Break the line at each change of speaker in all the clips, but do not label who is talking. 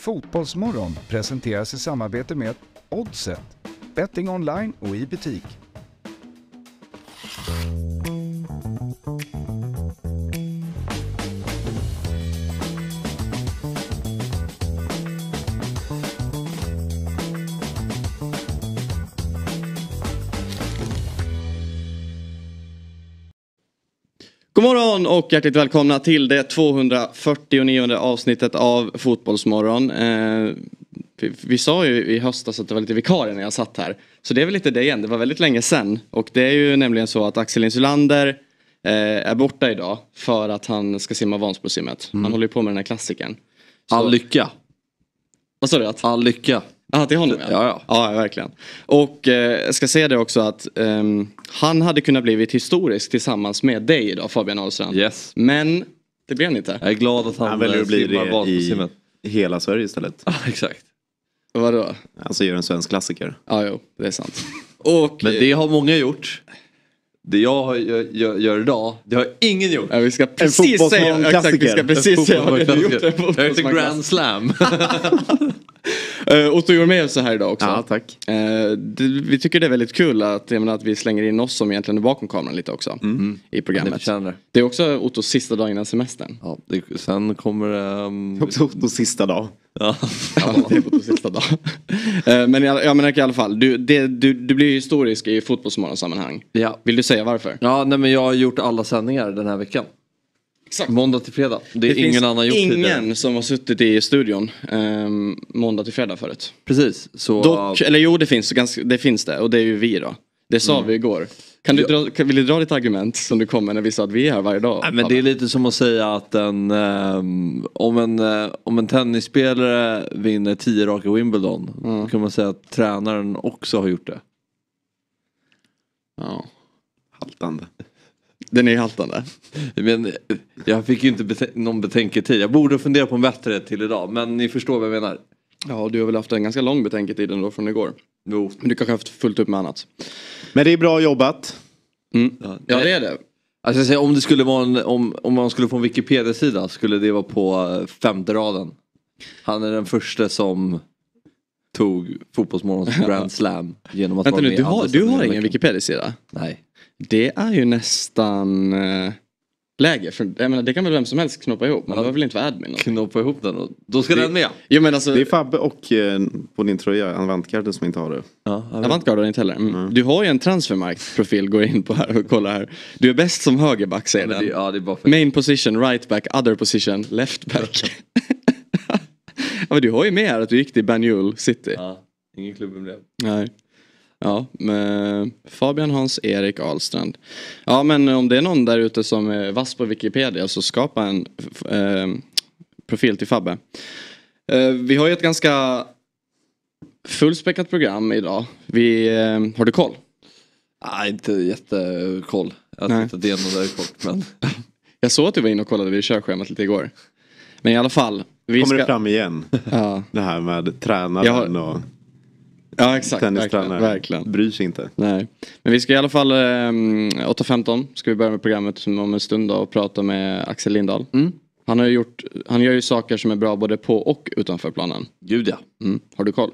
Fotbollsmorgon presenteras i samarbete med Oddset, betting online och i butik.
God morgon och hjärtligt välkomna till det 249 avsnittet av Fotbollsmorgon. Vi sa ju i höstas att det var lite vikarie när jag satt här. Så det är väl lite det igen, det var väldigt länge sedan. Och det är ju nämligen så att Axel Insulander är borta idag för att han ska simma Vansbrosimmet. Han håller ju på med den här klassikern.
All lycka.
Vad sa du?
All lycka.
Ja, till honom. Ja, verkligen. Och jag ska säga det också att han hade kunnat blivit historisk tillsammans med dig idag, Fabian Ahlstrand.
Yes.
Men det blev han inte.
Jag är glad att han
väljer att bli det
i
hela Sverige istället.
Ja, exakt.
Vadå?
Alltså gör en svensk klassiker.
Ja, jo, det är sant. Och,
men det har många gjort. Det jag gör idag, det har ingen gjort.
Ja, vi ska precis säga exakt, vi ska precis säga vad du har gjort.
Jag är till Grand Slam.
Otto gjorde med oss så här idag också.
Ja, tack.
Vi tycker det är väldigt kul att vi slänger in oss som egentligen är bakom kameran lite också i programmet. Det är också Ottos sista dag innan semestern.
Ja, sen kommer det...
Också Ottos sista dag.
Ja,
det är Ottos sista dag. Men jag menar i alla fall, du blir ju historisk i Fotbollsmorgonsammanhang.
Ja.
Vill du säga varför?
Ja, nej, men jag har gjort alla sändningar den här veckan.
Exakt.
Måndag till fredag. Det är ingen annan gjort
ingen som har suttit i studion måndag till fredag förut.
Precis. Så...
Dock, eller jo, det finns det. Och det är ju vi då. Det sa vi igår. Vill du dra ditt argument som du kommer när vi sa att vi är här varje dag?
Nej, men det är lite som att säga att om en tennisspelare vinner 10 raka Wimbledon, kan man säga att tränaren också har gjort det.
Ja.
Haltande.
Den är haltande.
Men jag fick ju inte någon betänketid. Jag borde fundera på en bättre till idag. Men ni förstår vad jag menar.
Ja, du har väl haft en ganska lång betänketid ändå från igår.
Jo.
Men du kanske har haft fullt upp med annat.
Men det är bra jobbat.
Ja, det är det.
Alltså jag säger, om det skulle vara om man skulle få en Wikipedia-sida, skulle det vara på 5:e raden. Han är den första som tog Fotbollsmorgons Grand Slam genom att
vänta
vara
nu,
med.
du har ingen Wikipedia-sida?
Nej.
Det är ju nästan läge. För, jag menar, det kan väl vem som helst knoppa ihop. Man behöver väl inte vara admin.
Knoppa ihop den och då ska den med.
Jo, men alltså,
det är Fabbe och på din tröja Avantgarde som inte har det.
Ja,
Avantgarde har inte heller. Du har ju en transfermarkt-profil, gå in på här och kolla här. Du är bäst som högerback, säger den.
Ja, det är bara för...
Main position, right back, other position, left back. Ja, men du har ju med här att du gick till Banjul City.
Ja, ingen klubb blev.
Nej. Ja, med Fabian Hans-Erik Ahlstrand. Ja, men om det är någon där ute som är vass på Wikipedia, så skapa en profil till Fabbe. Vi har ju ett ganska fullspäckat program idag. Har du koll?
Nej, inte jättekoll. Jag har tittat igenom det kort, men...
Jag såg att du var inne och kollade i körschemat lite igår. Men i alla fall.
Kommer det fram igen?
Ja.
Det här med tränaren och...
Ja, exakt.
Verkligen. Bryr sig inte.
Nej. Men vi ska i alla fall 8:15 ska vi börja med programmet som om en stund då, och prata med Axel Lindahl. Han gör ju saker som är bra både på och utanför planen.
Gud ja.
Har du koll?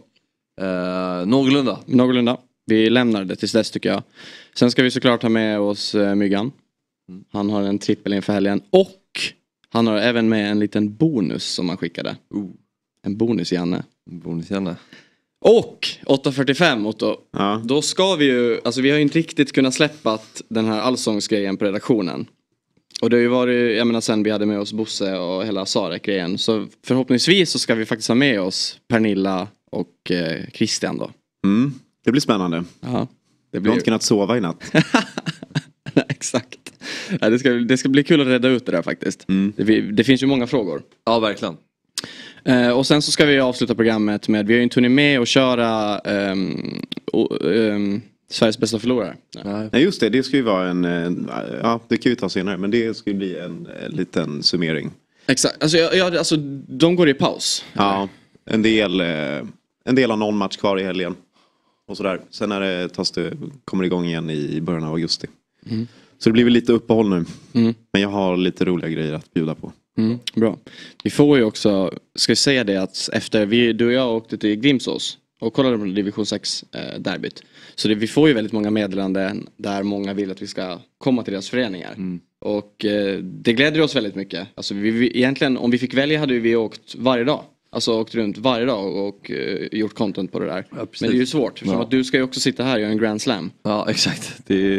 Någorlunda.
Vi lämnar det tills dess, tycker jag. Sen ska vi såklart ha med oss Myggan. Han har en trippel inför helgen. Och han har även med en liten bonus som han skickade. En bonus, Janne. Och 8:45, Otto.
Ja.
Då ska vi ju, alltså vi har ju inte riktigt kunnat släppa den här allsångsgrejen på redaktionen. Och det har ju varit, jag menar, sen vi hade med oss Bosse och hela Sarek-grejen. Så förhoppningsvis så ska vi faktiskt ha med oss Pernilla och Christian då.
Det blir spännande.
Ja,
Jag har inte kunnat sova i natt.
Nej, exakt. Ja, det ska bli kul att reda ut det där faktiskt. Det finns ju många frågor.
Ja, verkligen.
Och sen så ska vi avsluta programmet med, vi har ju en turné med att köra Sveriges bästa förlorare.
Nej, just det ska ju vara ja, det kan vi ta senare, men det ska ju bli en liten summering.
Exakt, alltså de går i paus.
Ja, en del har någon match kvar i helgen och sådär. Sen kommer det igång igen i början av augusti. Så det blir väl lite uppehåll nu. Men jag har lite roliga grejer att bjuda på.
Bra. Vi får ju också, ska jag säga det att efter du och jag åkte till Grimsås och kollade på division 6 derbyt. Så vi får ju väldigt många meddelanden där många vill att vi ska komma till deras föreningar. Och det gläder oss väldigt mycket. Alltså egentligen om vi fick välja hade vi åkt varje dag. Alltså åkt runt varje dag och gjort content på det där. Ja, men det är ju svårt. För att du ska ju också sitta här och göra en Grand Slam.
Ja, exakt.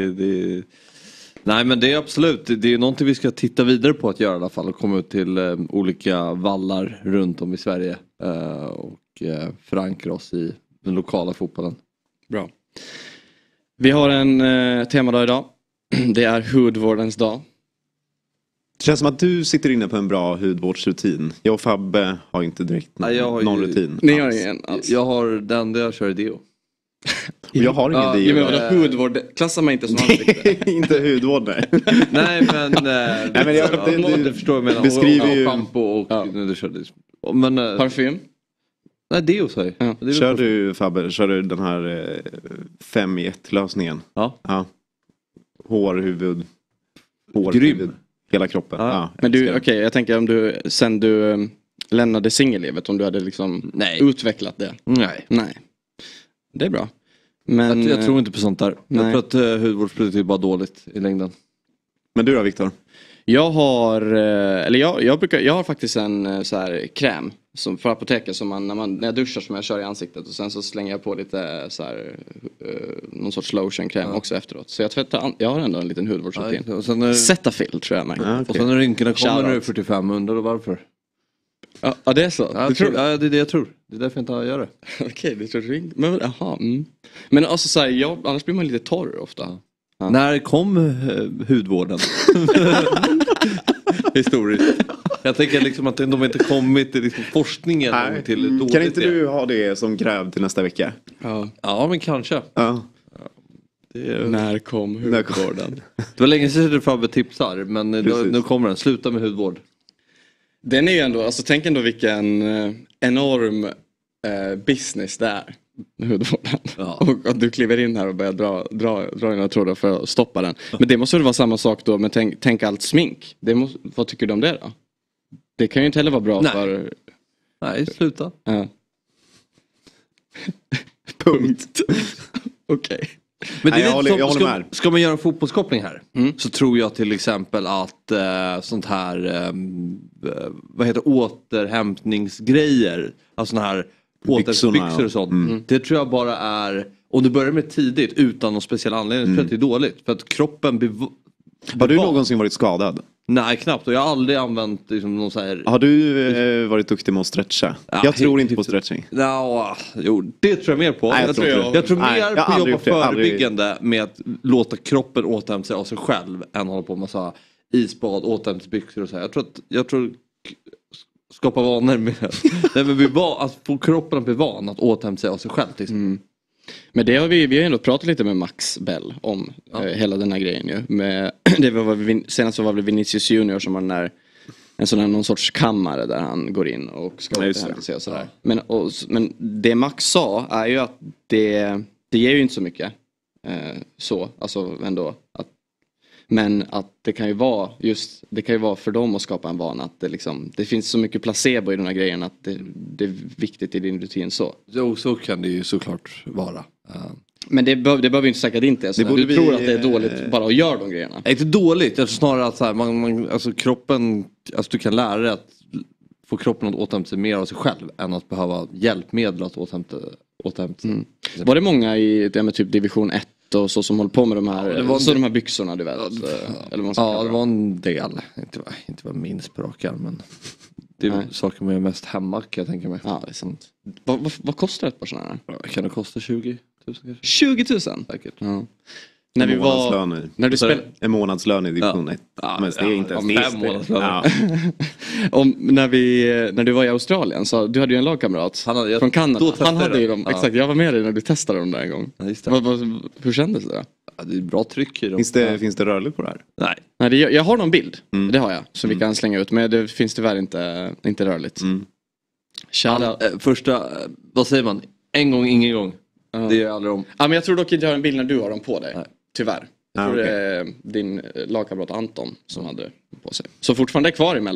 Nej, men det är absolut. Det är någonting vi ska titta vidare på att göra i alla fall. Och komma ut till olika vallar runt om i Sverige. Och förankra oss i den lokala fotbollen.
Bra. Vi har en temadag idag. Det är hudvårdens dag.
Det känns som att du sitter inne på en bra hudvårdsrutin. Jag och Fabbe har inte direkt någon rutin.
Ni har ingen alls.
Jag har den där jag kör i deo.
Jag har ingen deo.
Men vadå, hudvård klassar man inte som ansikte?
Inte hudvård, nej.
Nej, men det förstår jag menar.
Beskriver ju
shampoo och nu du körde. Men
parfym?
Nej, deo säger jag.
Kör du, Fabbe, kör du den här 5 i 1 lösningen?
Ja.
Hår, huvud.
Grym.
Huvud, hela kroppen. Ja,
men du, okej, jag tänker om du sen du lämnade singellivet, om du hade liksom utvecklat det. Nej. Det är bra. Men
jag tror inte på sånt där.
Nej.
Jag tror att hudvårdsprodukter är bara dåligt i längden.
Men du då, Viktor?
Jag har jag har faktiskt en så här kräm som för apoteket som när jag duschar som jag kör i ansiktet och sen så slänger jag på lite så här någon sorts lotionkräm också efteråt. Så jag har ändå en liten hudvårdsrutin. Cetaphil tror jag märker.
Och sen när rynkorna kommer när du är 45, undrar du varför?
Ja, det är så.
Ja, det är det jag tror. Det är därför jag inte gör det.
Okej, det tror jag. Men jaha. Men alltså så här, annars blir man lite torr ofta.
Ja. När kom hudvården? Historiskt. Jag tänker liksom att de inte kommit till liksom forskningen till dåligt.
Kan inte du ha det som gräv till nästa vecka?
Ja, men kanske.
Ja.
När kom hudvården?
Det var länge sedan du Fabbe tipsar, men nu kommer den. Sluta med hudvård. Den
är ju ändå, alltså tänk ändå vilken enorm business det är. Hudvården. Ja. Och att du kliver in här och börjar dra dina trådar för att stoppa den. Men det måste väl vara samma sak då med tänk allt smink. Vad tycker du om det då? Det kan ju inte heller vara bra för...
Nej, sluta.
Ja. Punkt. Okej.
Men det är jag håller med. Ska man göra en fotbollskoppling här så tror jag till exempel att sånt här vad heter återhämtningsgrejer, alltså såna här återbyxor och sånt. Det tror jag bara är, om du börjar med tidigt utan någon speciell anledning, så tror jag att det är dåligt för att kroppen
Har du någonsin varit skadad?
Nej, knappt. Och jag har aldrig använt liksom, någon så här...
Har du varit duktig med att stretcha? Ja, jag tror inte på stretching.
Jo, det tror jag mer på.
Nej,
jag tror mer på att jobba förebyggande med att låta kroppen återhämta sig av sig själv än att hålla på med massa isbad, återhämtningsbyxor och så här. Jag tror skapa vanor med att få kroppen att bli van att återhämta sig av sig själv. Liksom.
Men det har vi har ändå pratat lite med Max Bell om hela den här grejen ju. Senast var det Vinicius Junior som har någon sorts kammare där han går in och ska återhämta sig och sådär. Men det Max sa är ju att det ger ju inte så mycket alltså ändå men att det kan ju vara för dem att skapa en vana att det finns så mycket placebo i de här grejerna att det är viktigt i din rutin så.
Jo, så kan det ju såklart vara.
Men det behöver ju inte säga att det inte är så. Du tror att det är dåligt bara att göra de grejerna.
Inte dåligt, jag tror snarare att så här, alltså kroppen, alltså du kan lära dig att få kroppen att återhämta sig mer av sig själv än att behöva hjälpmedel att återhämta sig.
Var det många i det med typ division 1 och så som håller på med de här, de här byxorna du vet?
Eller det var en del. Inte var minst på rak arm, men det är saker man gör mest hemma kan jag tänka mig.
Ja, det är sant. Vad kostar ett par sådana här?
Kan det kosta 20 000 kanske?
20 000?
Säkert.
Ja.
En månadslön i division 1. Men det är inte ens
5 månadslön.
När du var i Australien så du hade ju en lagkamrat från Kanada. Han hade ju dem. Ja. Exakt, jag var med dig när du testade dem där en gång. Ja, hur kändes det då?
Ja, det är bra tryck i dem.
Finns det rörligt på det här?
Nej, jag har någon bild. Det har jag som vi kan slänga ut. Men det finns tyvärr inte rörligt.
Första, vad säger man? En gång, ingen gång. Det är aldrig om.
Ja, men jag tror dock inte jag har en bild när du har dem på dig. Nej. Tyvärr. Jag tror det är din lagkamrat Anton som hade på sig. Så fortfarande är kvar i Melbourne.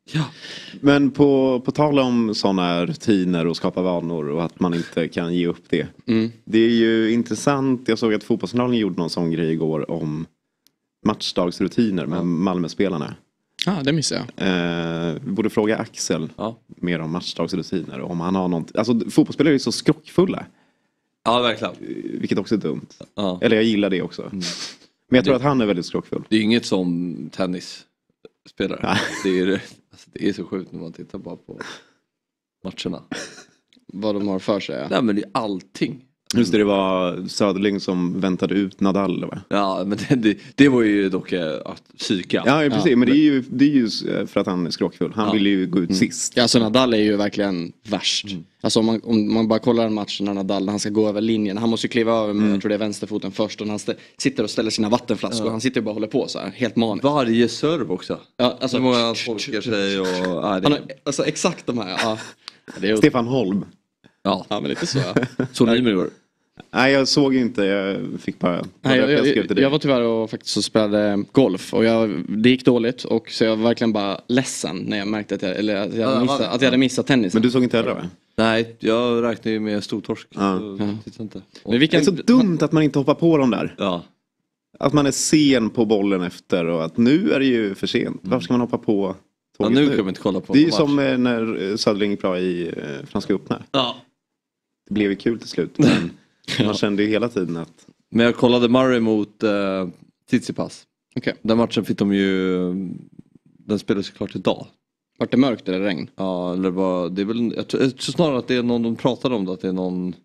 Ja.
Men på tal om sådana rutiner och skapa vanor och att man inte kan ge upp det. Det är ju intressant. Jag såg att Fotbollskanalen gjorde någon sån grej igår om matchdagsrutiner med Malmö-spelarna.
Ja, det missar jag.
Vi borde fråga Axel mer om matchdagsrutiner. Om han har något. Alltså fotbollsspelare är så skrockfulla.
Ja, verkligen.
Vilket också är dumt.
Ja.
Eller jag gillar det också. Men jag tror att han är väldigt skrockfull.
Det är inget som tennisspelare. Det är så sjukt när man tittar bara på matcherna.
Vad de har för sig. Ja.
Nej, men det är allting.
Just det var Söderling som väntade ut Nadal, va?
Ja, men det var ju dock att psyka.
Ja, precis. Ja. Men det är ju för att han är skrockfull. Han vill ju gå ut sist.
Ja, alltså Nadal är ju verkligen värst. Alltså om man bara kollar en match när Nadal, när han ska gå över linjen. Han måste ju kliva över med, jag tror det är vänsterfoten först. Och när han sitter och ställer sina vattenflaskor. Han sitter och bara håller på så här, helt maniskt.
Varje serv också.
Ja, alltså,
hur många han tolkar sig och...
alltså exakt de här, ja. Det är
Stefan Holm.
Ja, men lite så.
Så Nymer igår.
Nej, jag såg inte. Jag fick bara...
Jag var tyvärr och faktiskt spelade golf. Och det gick dåligt. Och så jag var verkligen bara ledsen när jag märkte att jag hade missat tennisen.
Men du såg inte heller, va?
Nej, jag räknade ju med stortorsk. Inte.
Men det är så dumt att man inte hoppar på dem där.
Ja.
Att man är sen på bollen efter. Och att nu är det ju för sent. Varför ska man hoppa på tåget
nu? Kan man inte kolla på.
Det är ju som när Söderling bra i Franska öppna.
Ja.
Det blev ju kul till slut. Men man kände ju hela tiden att...
Men jag kollade Murray mot Tsitsipas.
Okay.
Den matchen fick de ju... Den spelades klart idag.
Vart det mörkt eller regn?
Ja, eller det är väl... Jag tror snarare att det är någon de pratade om det. Att det är någon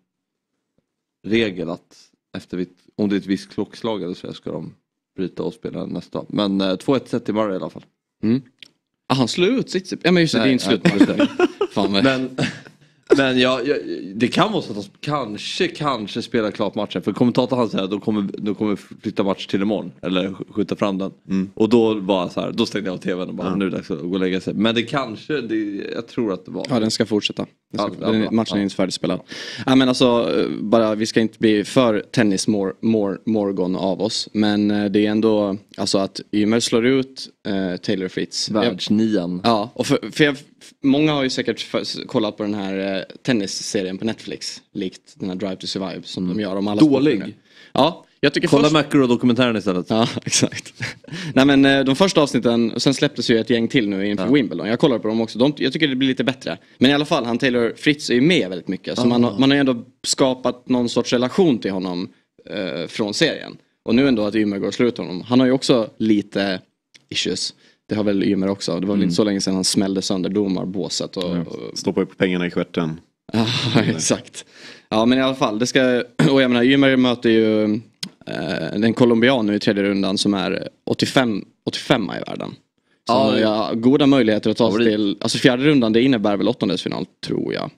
regel att om det är ett visst klockslag eller så ska de bryta och spela nästa. Men 2-1 set till Murray i alla fall.
Han slår ut Tsitsipas. Ja, men just det, det är inte slut. Fan,
men det kan vara så att de kanske spelar klart matchen. För kommentatorn han säger att de kommer flytta match till imorgon. Eller skjuta fram den. Och då var så här, då stängde jag av tvn och bara nu är det dags att gå och lägga sig. Men det kanske, jag tror att det var.
Ja, den ska fortsätta. Matchen är inte färdigspelad. Ja, men alltså, bara, vi ska inte bli för tennis morgon av oss. Men det är ändå, alltså att Ymer slår ut Taylor Fritz.
Världsnian.
Ja, och många har ju säkert kollat på den här tennisserien på Netflix. Likt den här Drive to Survive som de gör om alla
dålig.
Ja, jag tycker
kolla McEnroe-dokumentären istället.
Ja, exakt. Nej, men de första avsnitten, och sen släpptes ju ett gäng till nu inför Wimbledon. Jag kollar på dem också. Jag tycker det blir lite bättre. Men i alla fall, han Taylor Fritz är ju med väldigt mycket. Så man har ju ändå skapat någon sorts relation till honom från serien. Och nu ändå att Ymer går och slutar honom. Han har ju också lite issues. Det har väl Ymer också. Det var väl inte så länge sedan han smällde sönder domarbåset.
Stoppa upp pengarna i stjärten.
Ja, exakt. Ja, men i alla fall. Och jag menar, Ymer möter ju den colombian nu i tredje rundan som är 85 i världen. Så han har goda möjligheter att ta sig till... Alltså fjärde rundan, det innebär väl åttondelsfinal, tror jag.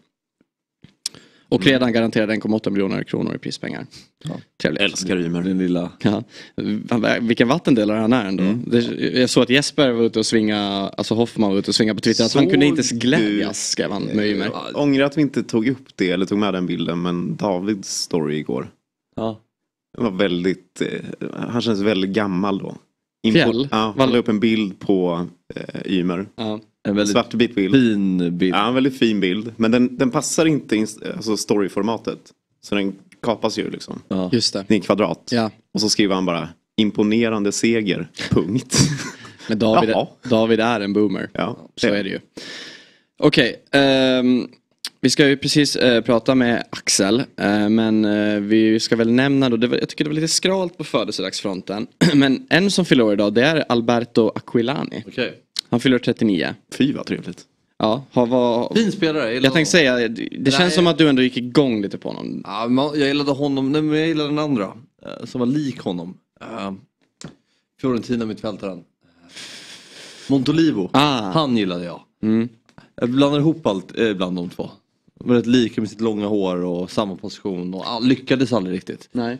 Och redan garanterade 1,8 miljoner kronor i prispengar. Trevligt.
Älskar Ymer.
Den lilla...
Ja. Vilken vattendelare han är ändå. Jag såg att Jesper var ute och svinga, alltså Hoffman var ute och svinga på Twitter. Att han kunde inte glädjas, skrev han med Ymer.
Ångrar att vi inte tog upp det eller tog med den bilden. Men Davids story igår.
Ja.
Det var väldigt, han känns väldigt gammal då.
Fjäll?
Ja, han la upp en bild på Ymer.
Ja.
En väldigt
svartvit bild.
Fin bild.
Ja, en väldigt fin bild. Men den passar inte i storyformatet. Så den kapas ju liksom.
Ja. Just det.
Det är en kvadrat.
Ja.
Och så skriver han bara imponerande seger, punkt.
Men David är en boomer.
Ja,
så är det ju. Okej, vi ska ju precis prata med Axel. Men vi ska väl nämna då, jag tycker det var lite skralt på födelsedagsfronten. Men en som fyller år idag, det är Alberto Aquilani.
Okej.
Han fyller 39.
Fy vad trevligt.
Ja,
fin spelare.
Jag tänkte säga, det känns som att du ändå gick igång lite på honom.
Ja, jag gillade honom, men jag gillade den andra. Som var lik honom. Fiorentina mittfältaren. Montolivo. Han gillade jag. Jag blandar ihop allt bland de två. Väldigt lika med sitt långa hår och samma position. Och lyckades aldrig riktigt.
Nej.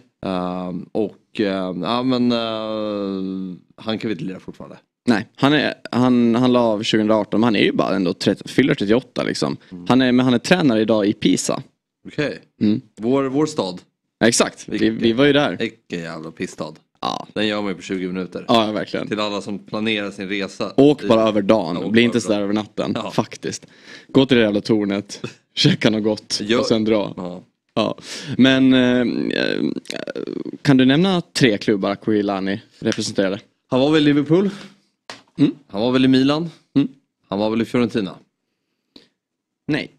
Han kan vi inte lira fortfarande.
Nej, han la av 2018, men han är ju bara ändå fyller 38 liksom. Han är tränare idag i Pisa.
Okej. Vår stad.
Ja, exakt, vi var ju där.
Vilken jävla pissstad.
Ja.
Den gör man ju på 20 minuter.
Ja, verkligen.
Till alla som planerar sin resa.
Åk bara över dagen.
Ja,
Bli inte sådär över natten.
Ja.
Faktiskt. Gå till det jävla tornet. Käka något gott. Och sen dra.
Ja.
Ja. Men kan du nämna 3 klubbar Aquilani representerade?
Han var väl i Liverpool. Han var väl i Milan. Han var väl i Fiorentina.
Nej.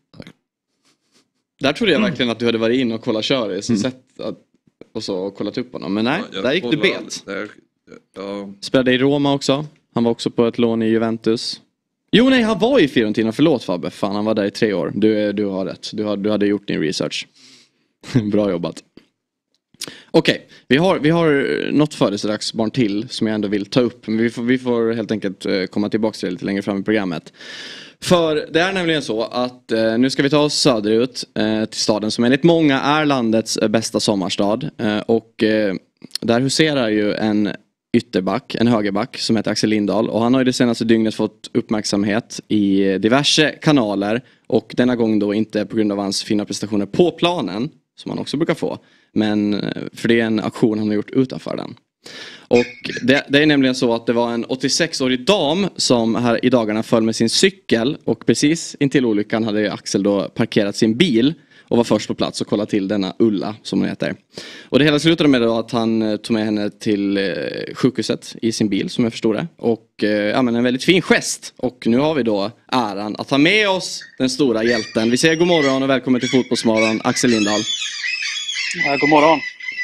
Där trodde jag verkligen att du hade varit in och kollat Köris och sett och så och kollat upp honom. Men nej, där gick du bet. Spelade i Roma också. Han var också på ett lån i Juventus. Jo nej, han var i Fiorentina. Förlåt Fabbe. Fan, han var där i 3 år. Du har rätt. Du hade gjort din research. Bra jobbat. Okej, vi har något födelsedagsbarn till som jag ändå vill ta upp. Men vi får helt enkelt komma tillbaka till det lite längre fram i programmet. För det är nämligen så att nu ska vi ta oss söderut till staden som enligt många är landets bästa sommarstad. Och där huserar ju en ytterback, en högerback som heter Axel Lindahl. Och han har ju det senaste dygnet fått uppmärksamhet i diverse kanaler. Och denna gång då inte på grund av hans fina prestationer på planen, som han också brukar få. Men för det är en aktion han har gjort utanför den. Och det är nämligen så att det var en 86-årig dam som här i dagarna föll med sin cykel. Och precis intill olyckan hade Axel då parkerat sin bil och var först på plats och kollade till denna Ulla som hon heter. Och det hela slutade med då att han tog med henne till sjukhuset i sin bil som jag förstod det. Och ja, men en väldigt fin gest. Och nu har vi då äran att ha med oss den stora hjälten. Vi säger god morgon och välkommen till Fotbollsmorgon, Axel Lindahl.
Ja, god morgon.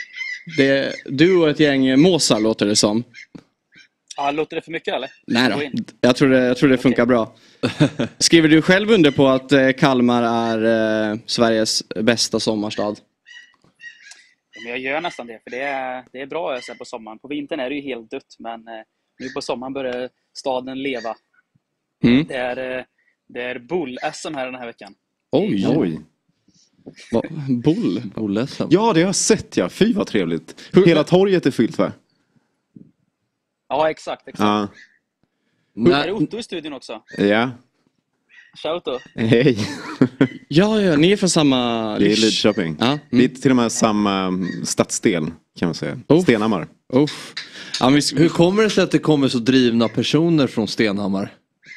Du och ett gäng måsar låter det som.
Ja, låter det för mycket eller?
Nej då, jag tror det funkar bra. Skriver du själv under på att Kalmar är Sveriges bästa sommarstad?
Men jag gör nästan det, för det är bra öser på sommaren. På vintern är det ju helt dött, men nu på sommaren börjar staden leva. Det är bull-SM här den här veckan.
Oj.
Bull-SM?
Ja, det har jag sett, ja. Fy vad trevligt. Hela torget är fyllt, va?
Ja, exakt.
Ja.
Är det Otto i studion också?
Ja.
Tja Otto.
Hej.
Ja, ni är från samma...
Det är Lidköping.
Ja.
Vi är till och med samma stadsdel, kan man säga. Stenhammar.
Ja,
hur kommer det sig att det kommer så drivna personer från Stenhammar?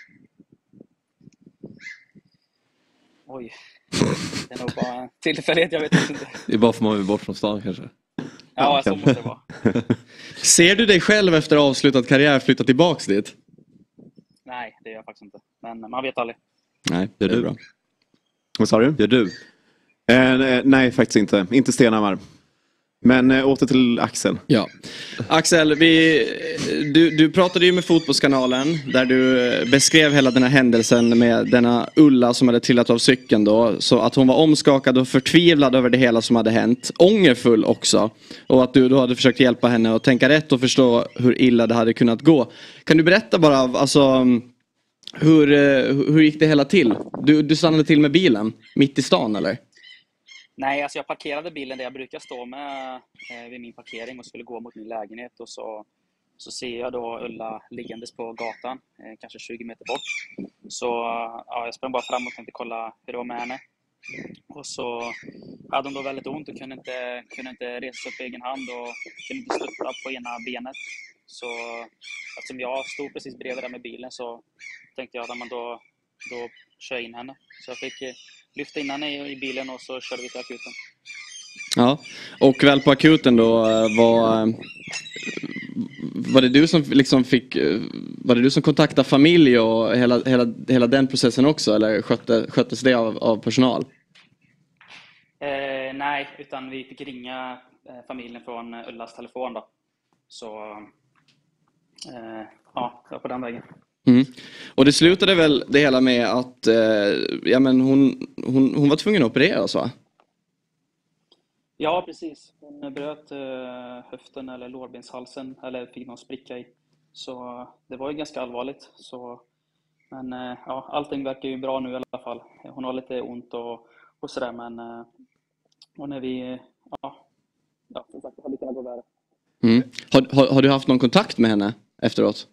Oj. Det är nog bara tillfällighet, jag vet inte.
Det är bara för man vill bort från stan kanske.
Ja, så måste det vara.
Ser du dig själv efter avslutad karriär flytta tillbaks dit?
Nej, det gör jag faktiskt inte. Men man vet aldrig.
Nej, det är bra.
Vad sa du?
Gör du?
Nej, faktiskt inte. Inte Stenhammar. Men åter till Axel.
Ja. Axel, du pratade ju med Fotbollskanalen där du beskrev hela den här händelsen med denna Ulla som hade trillat av cykeln då. Så att hon var omskakad och förtvivlad över det hela som hade hänt. Ångerfull också. Och att du då hade försökt hjälpa henne att tänka rätt och förstå hur illa det hade kunnat gå. Kan du berätta bara, alltså, hur gick det hela till? Du stannade till med bilen mitt i stan eller?
Nej, alltså jag parkerade bilen där jag brukar stå med vid min parkering och skulle gå mot min lägenhet. Och så ser jag då Ulla liggandes på gatan, kanske 20 meter bort. Så ja, jag sprang bara fram och tänkte kolla hur det var med henne. Och så hade hon då väldigt ont och kunde inte resa sig upp på egen hand och kunde inte stötta på ena benet. Så eftersom jag stod precis bredvid där med bilen så tänkte jag att man då kör in henne. Så jag fick lyfta in henne i bilen och så körde vi till akuten.
Ja, och väl på akuten då var det du som liksom var det du som kontaktade familj och hela den processen också, eller sköttes det av personal?
Nej, utan vi fick ringa familjen från Ullas telefon då. Så ja, det var på den vägen.
Och det slutade väl det hela med att ja, men hon var tvungen att operera så?
Ja, precis. Hon bröt höften eller lårbenshalsen eller fick någon spricka i. Så det var ju ganska allvarligt. Men ja, allting verkar ju bra nu i alla fall. Hon har lite ont och sådär, men och när vi som sagt, har lite kunnat gå värre.
Har du haft någon kontakt med henne efteråt?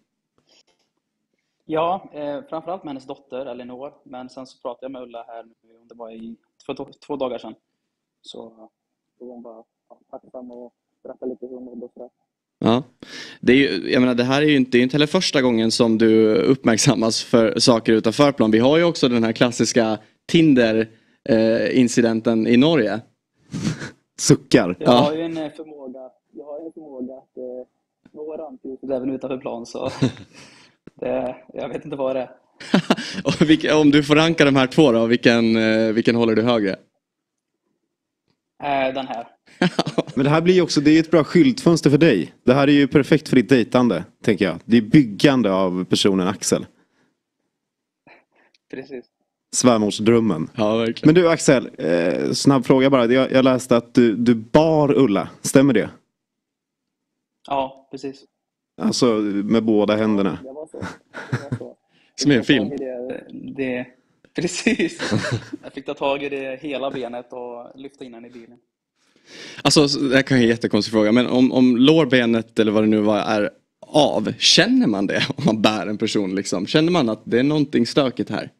Ja, framförallt med hennes dotter Elinor, men sen så pratade jag med Ulla här, det var i 2 dagar sedan. Så hon var tacksam och berättade lite hur hon mådde och sådär.
Ja. Det är ju, jag menar, det här är ju inte heller första gången som du uppmärksammas för saker utanför plan. Vi har ju också den här klassiska Tinder-incidenten i Norge.
Suckar.
Jag har ju en förmåga att nå rampljuset även utanför plan, så jag vet inte vad det är.
Och om du får ranka de här två då, vilken håller du högre?
Den här.
Men det här blir ju också, det är ett bra skyltfönster för dig. Det här är ju perfekt för ditt dejtande, tänker jag. Det är byggande av personen Axel.
Precis.
Svärmorsdrömmen.
Ja, verkligen.
Men du Axel, snabb fråga bara. Jag läste att du bar Ulla. Stämmer det?
Ja, precis.
Alltså med båda händerna.
Det var så.
Som i en film.
Precis. Jag fick ta tag i det hela benet och lyfta in den i bilen.
Alltså, det här kan vara en jättekonstig fråga. Men om lårbenet eller vad det nu var är av, känner man det om man bär en person liksom? Känner man att det är någonting stökigt här?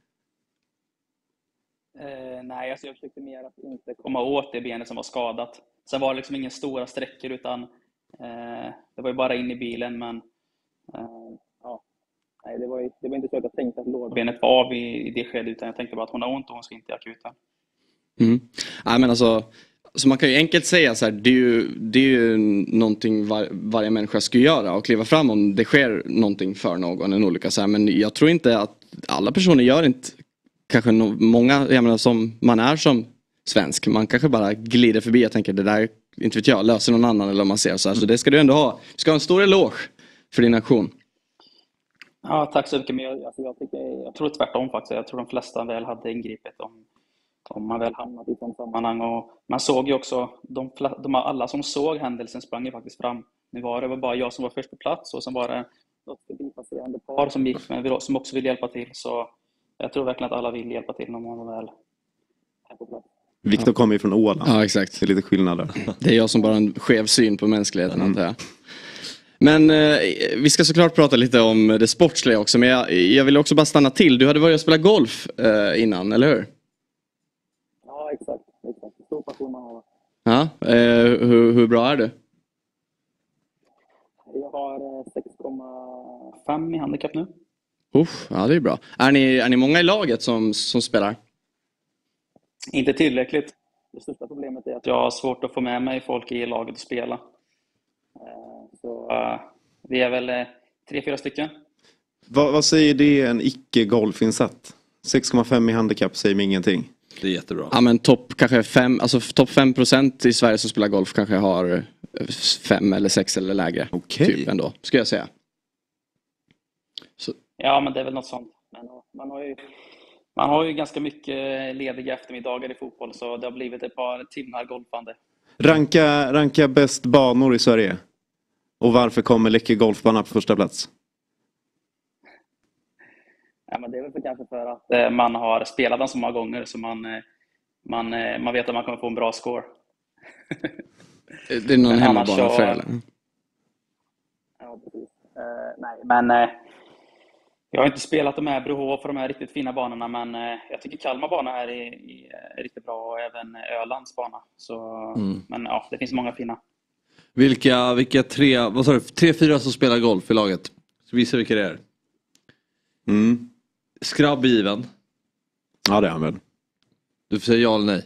Nej, alltså jag försökte mer att inte komma åt det benet som var skadat. Sen var det liksom inga stora sträckor, utan det var ju bara in i bilen. Men ja, nej, det var inte så att jag tänkte att lårbenet var av i det skedet, utan jag tänkte bara att hon har ont och hon ska inte i akuten.
Nej, men alltså, så man kan ju enkelt säga så här, det är ju någonting varje människa ska göra och kliva fram om det sker någonting för någon, en olycka så här. Men jag tror inte att alla personer gör inte, kanske många, jag menar, som man är som svensk, man kanske bara glider förbi och tänker det där, inte vet jag, löser någon annan, eller om man ser så här. Så det ska du ändå ha. Du ska ha en stor eloge för din aktion.
Ja, tack så mycket. Men jag tror tvärtom faktiskt. Jag tror de flesta väl hade ingripit om man väl hamnat i ett sådant sammanhang. Och man såg ju också, alla som såg händelsen sprang ju faktiskt fram. Nu var det bara jag som var först på plats, och sen var det något förbipasserande par som gick med, som också ville hjälpa till. Så jag tror verkligen att alla vill hjälpa till när man var väl här på plats.
Viktor kommer ju från Åland.
Ja, exakt.
Det är lite skillnad där.
Det är jag som bara har en skev syn på mänskligheten, antar jag. Men vi ska såklart prata lite om det sportsliga också. Men jag vill också bara stanna till. Du hade börjat spela golf innan, eller hur?
Ja, exakt. Stor passion man har.
Ja, hur bra är du?
Jag har 6,5 i handikapp nu.
Ja, det är bra. Är ni många i laget som spelar?
Inte tillräckligt. Det största problemet är att jag har svårt att få med mig folk i laget att spela. Så vi är väl 3-4 stycken. Vad
säger det en icke-golfinsatt? 6,5 i handikapp säger mig ingenting.
Det är jättebra.
Ja, men topp 5% i Sverige som spelar golf kanske har 5 eller 6 eller lägre.
Okej.
Typ ändå, ska jag säga. Så.
Ja, men det är väl något sånt. Men man har ju ganska mycket lediga eftermiddagar i fotboll, så det har blivit ett par timmar golfande.
Ranka bäst banor i Sverige. Och varför kommer Läckö golfbana på första plats?
Ja, men det är väl kanske för att man har spelat den så många gånger, så man vet att man kommer få en bra score.
Det är någon hemmabana för eller?
Ja, precis. Nej, men jag har inte spelat de här Brohof för de här riktigt fina banorna, men jag tycker Kalmar bana här är riktigt bra, och även Ölands bana. Så, men ja, det finns många fina.
Vilka 3-4 som spelar golf i laget? Så visa vilka det är. Skrabb given.
Ja, det är han väl.
Du får säga ja eller nej.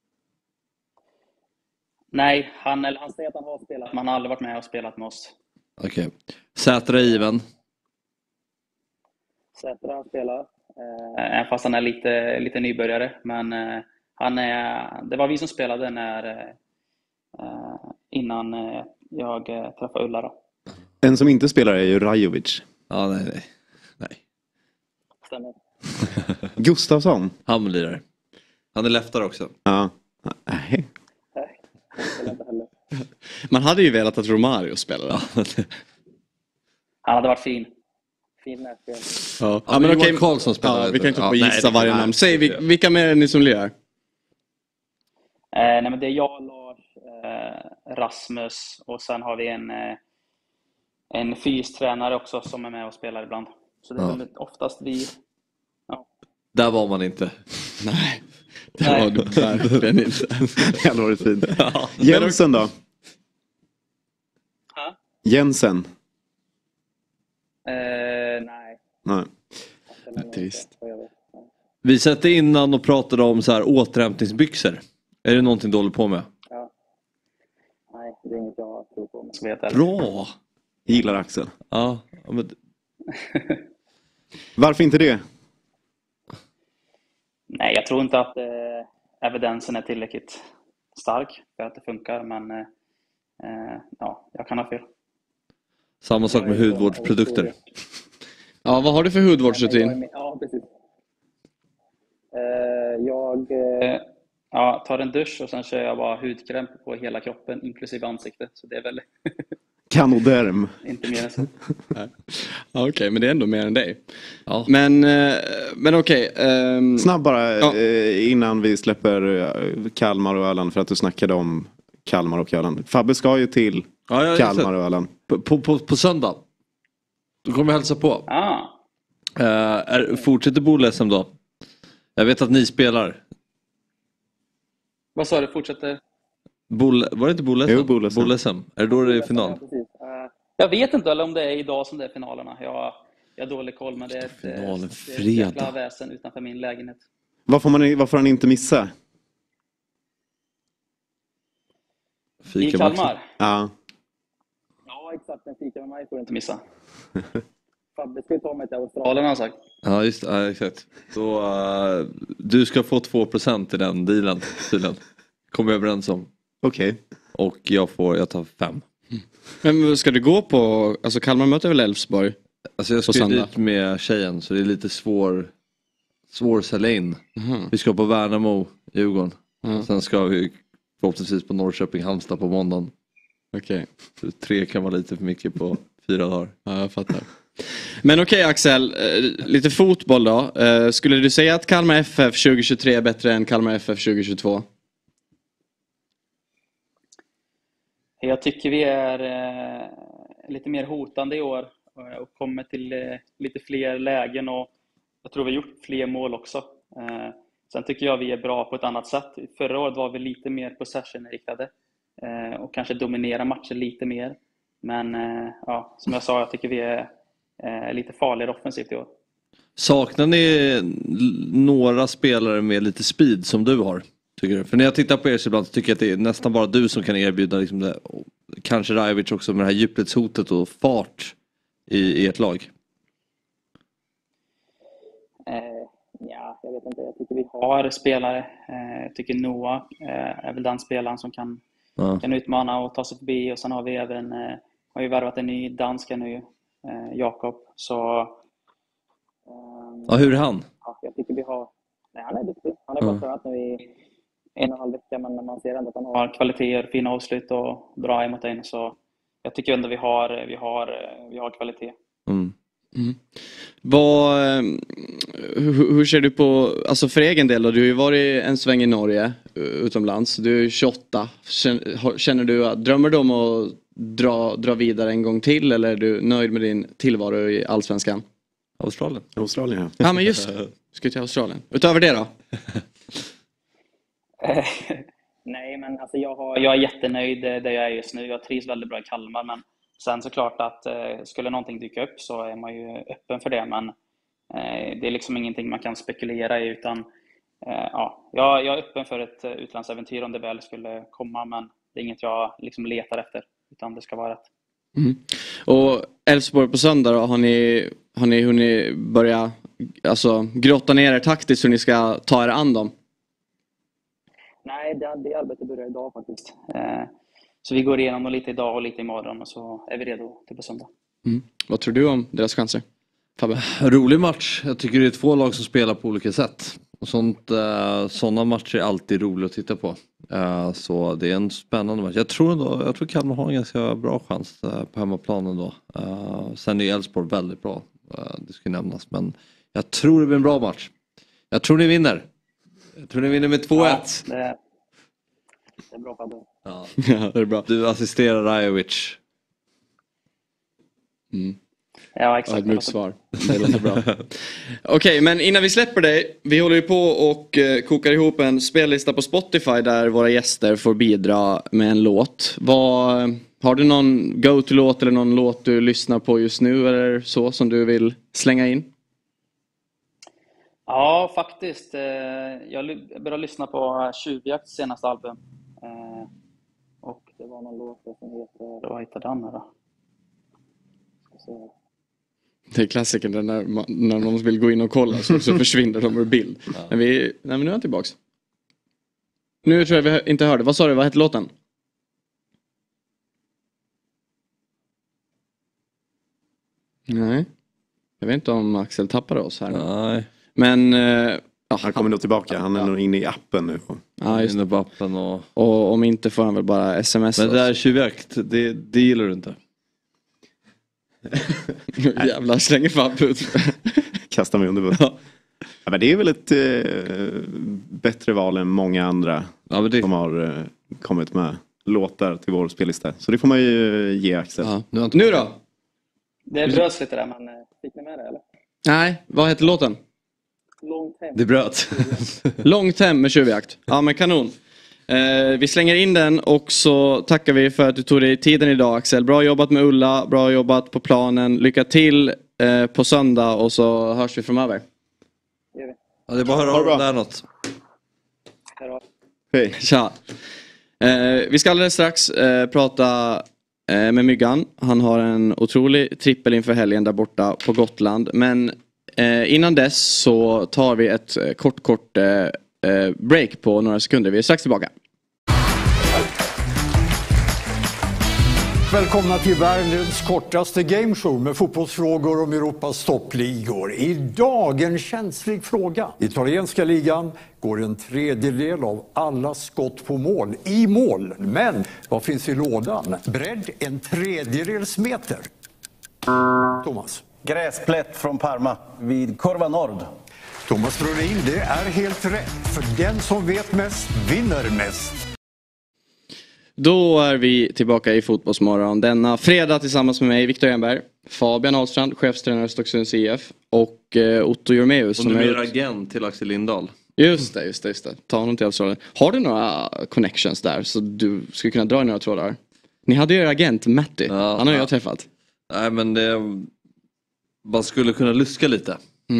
Nej, han säger att han har spelat, men han har aldrig varit med och spelat med oss.
Okej. Sätra given.
Sätra spelar, även fast han är lite nybörjare. Men det var vi som spelade innan jag träffade Ulla då.
En som inte spelar är ju Rajovic.
Ja, nej.
Stämmer.
Gustafsson.
Han lirar. Han är leftare också.
Ja.
Nej, jag spelar inte heller.
Man hade ju velat att Romario spelade.
Han hade varit fin närspel.
Ja, men okej.
Karlsson spelar.
Ja, vi kan inte få gissa varje namn. Säg vilka mer är ni som lirar?
Nej, men det är jag, Lars, Rasmus, och sen har vi en fystränare också som är med och spelar ibland. Så det är väl oftast vi. Ja.
Där var man inte.
Nej, det var du verkligen inte.
Det hade varit fint. Jensen då? Jensen.
Nej.
Nej.
Trist.
Vi satte innan och pratade om så här återhämtningsbyxor. Är det någonting du håller på med?
Ja. Nej, det är inget jag tror på. Så vet jag.
Bra!
Gillar Axel.
Ja, men...
Varför inte det?
Nej, jag tror inte att evidensen är tillräckligt stark för att det funkar. Men ja, jag kan ha fel.
Samma sak med hudvårdsprodukter.
Ja, vad har du för hudvårdsrutin?
Ja, precis. Jag tar en dusch och sen kör jag bara hudkräm på hela kroppen, inklusive ansiktet. Så det är väl
Kanoderm.
inte mer än så.
Okej, men det är ändå mer än dig. Ja. Men okej.
Snabb bara innan vi släpper Kalmar och Öland, för att du snackade om Kalmar och Öland. Fabbe ska ju till Kalmar och Öland.
På söndag. Då kommer jag hälsa på. Fortsätter Bolesem då? Jag vet att ni spelar.
Vad sa du? Fortsätter?
Var det inte Bolesem?
Jo, Bolesem.
Är det då det är final?
Ja, precis. Jag vet inte eller om det är idag som det är finalerna. Jag har dålig koll, men det är ett jäkla väsen utanför min lägenhet.
Vad får han inte missa?
I Kalmar?
Ja.
Ja, exakt. En fika med mig får du inte missa. Fabbe ska ta mig till Australien, har sagt.
Ja, just det. Ja, exakt. Så du ska få 2% i den dealen, tydligen. Kommer vi överens om.
Okej.
Och jag tar 5.
Men ska du gå på, alltså Kalmar möter väl Elfsborg?
Alltså jag ska dit med tjejen, så det är lite svår sälja in. Vi ska på Värnamo, Djurgården. Sen ska vi förhoppningsvis på Norrköping, Halmstad på måndagen.
Okej.
3 kan vara lite för mycket på 4 dagar.
Ja, jag fattar. Men okej, Axel, lite fotboll då. Skulle du säga att Kalmar FF 2023 är bättre än Kalmar FF 2022?
Jag tycker vi är lite mer hotande i år och kommer till lite fler lägen, och jag tror vi har gjort fler mål också. Sen tycker jag vi är bra på ett annat sätt. Förra året var vi lite mer possession-riktade och kanske dominera matcher lite mer. Men ja, som jag sa, jag tycker vi är lite farligare offensivt i år.
Saknar ni några spelare med lite speed som du har? Tycker du? För när jag tittar på er så ibland tycker jag att det är nästan bara du som kan erbjuda liksom det, kanske Rajovic också, med det här djupledshotet och fart i ert lag.
Ja, jag vet inte. Jag tycker vi har spelare. Jag tycker Noah är väl den spelaren som kan utmana och ta sig förbi. Och sen har vi även har ju värvat en ny danska nu, Jakob. Så
ja, hur är han?
Ja, jag tycker vi har... Nej, han är duktig. Han har bara tränat nu i 1,5 vecka, men man ser ändå att han har kvaliteter, fina avslut och bra emot in. Så jag tycker ändå vi har kvalitet.
Hur ser du på, alltså för egen del då, du har ju varit en sväng i Norge utomlands, du är 28, drömmer du om att dra vidare en gång till, eller är du nöjd med din tillvaro i Allsvenskan?
Australien.
Ja, men just ska till Australien. Utöver det då?
Nej, men alltså jag är jättenöjd där jag är just nu. Jag trivs väldigt bra i Kalmar, men sen såklart att skulle någonting dyka upp så är man ju öppen för det, men det är liksom ingenting man kan spekulera i, utan ja, jag är öppen för ett utlandsäventyr om det väl skulle komma, men det är inget jag liksom letar efter, utan det ska vara rätt.
Och Elfsborg på söndag då, har ni hunnit börja grotta ner er taktiskt hur ni ska ta er an dem?
Nej, det arbetet börjar idag faktiskt. Så vi går igenom dem lite idag och lite imorgon, och så är vi redo till på söndag.
Vad tror du om deras chanser, Fabbe?
Rolig match. Jag tycker det är 2 lag som spelar på olika sätt. Och sådana matcher är alltid roliga att titta på. Så det är en spännande match. Jag tror Kalmar har en ganska bra chans på hemmaplanen då. Sen är Elfsborg väldigt bra. Det ska nämnas. Men jag tror det blir en bra match. Jag tror ni vinner. Jag tror ni vinner med 2-1.
Ja, det är bra, Fabbe.
Ja.
Ja, det är bra.
Du assisterar Rajovic.
Ja, exakt.
Ett mjukt svar. Det låter bra. Okej, men innan vi släpper dig, vi håller ju på och kokar ihop en spellista på Spotify där våra gäster får bidra med en låt. Har du någon go-to-låt eller någon låt du lyssnar på just nu eller så som du vill slänga in?
Ja, faktiskt. Jag började lyssna på Tjuvjakts senaste album. Och det var någon låt som heter... Vad heter den här då? Ska se.
Det är klassikern när någon vill gå in och kolla så försvinner de ur bild. Men nu är han tillbaks. Nu tror jag vi inte hörde. Vad sa du? Vad hette låten? Nej. Jag vet inte om Axel tappade oss här.
Nej.
Men...
han kommer nog tillbaka. Han är nog inne i appen nu.
Ja, just
inne på appen och
om inte får han väl bara sms.
Men det där tjuvjakt, det gillar du inte.
Jävlar, slänger fan ut.
Kastar mig under bussen. Ja, men det är väl ett bättre val än många andra som har kommit med låtar till vår spellista. Så det får man ju ge Axel.
Ja. Nu då?
Det bröts lite där, men fick ni med det eller?
Nej, vad heter låten?
Långt hem.
Det bröt.
Långt hem med Tjuvjakt. Ja, men kanon. Vi slänger in den och så tackar vi för att du tog dig tiden idag, Axel. Bra jobbat med Ulla, bra jobbat på planen. Lycka till på söndag och så hörs vi framöver.
Ja, det är bara att höra av där något.
Hej.
Tja. Vi ska alldeles strax prata med Myggan. Han har en otrolig trippel inför helgen där borta på Gotland. Men innan dess så tar vi ett kort break på några sekunder. Vi är strax tillbaka.
Välkomna till världens kortaste gameshow med fotbollsfrågor om Europas toppligor. Idag en känslig fråga. I italienska ligan går en tredjedel av alla skott på mål i mål. Men vad finns i lådan? Bredd en tredjedels meter. Thomas.
Gräsplätt från Parma vid Curva Nord.
Thomas Brolin, det är helt rätt. För den som vet mest vinner mest.
Då är vi tillbaka i Fotbollsmorgon denna fredag tillsammans med mig, Viktor Enberg, Fabian Ahlstrand, chefstränare Stocksunds IF och Otto Jormeus.
Som du är agent till Axel Lindahl.
Just det. Ta honom till Australien. Har du några connections där så du skulle kunna dra i några trådar? Ni hade ju er agent Matti, han har jag träffat.
Nej, men man skulle kunna luska lite.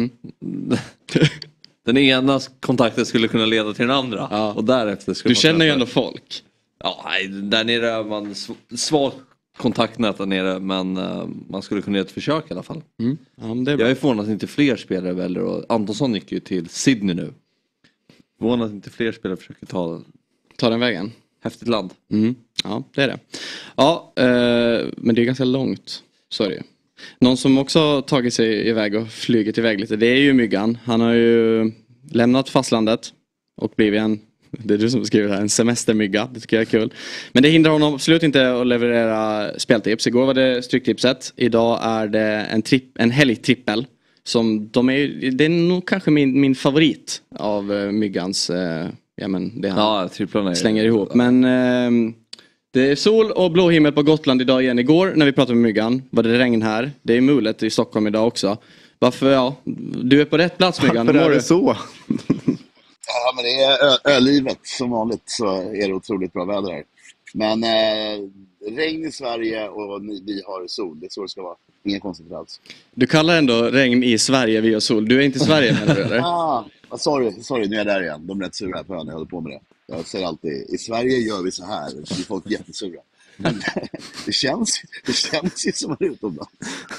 Den ena kontakten skulle kunna leda till den andra. Och därefter skulle
du känner ju ändå folk.
Ja, där nere är man svag kontaktnät där nere, men man skulle kunna göra ett försök i alla fall.
Ja, det är bra.
Jag är förvånad att inte fler spelare väljer, och Antonsson gick ju till Sydney nu. Förvånad att inte fler spelare försöker
ta den vägen.
Häftigt land.
Ja, det är det. Ja, men det är ganska långt. Så är det ju. Någon som också har tagit sig iväg och flugit iväg lite, det är ju Myggan. Han har ju lämnat fastlandet och blivit det är du som skriver här, en semestermygga. Det tycker jag är kul. Men det hindrar honom absolut inte att leverera speltips. Igår var det stryktipset. Idag är det en helgtrippel. Som det är nog kanske min favorit av Myggans det han slänger ihop. Men det är sol och blå himmel på Gotland idag igen. Igår när vi pratade med Myggan var det regn här. Det är mulet i Stockholm idag också. Varför, du är på rätt plats, Myggan.
Varför är det så?
Ja, men det är ölivet som vanligt, så är det otroligt bra väder här. Men regn i Sverige och vi har sol. Det är så det ska vara. Ingen konstigt alls.
Du kallar ändå regn i Sverige, vi har sol. Du är inte i Sverige, menar du, eller?
Sorry, nu är jag där igen. De är rätt sura på ön, jag håller på med det. Jag säger alltid, i Sverige gör vi så här. Så blir folk jättesura. Men det känns ju som att det är utomlands.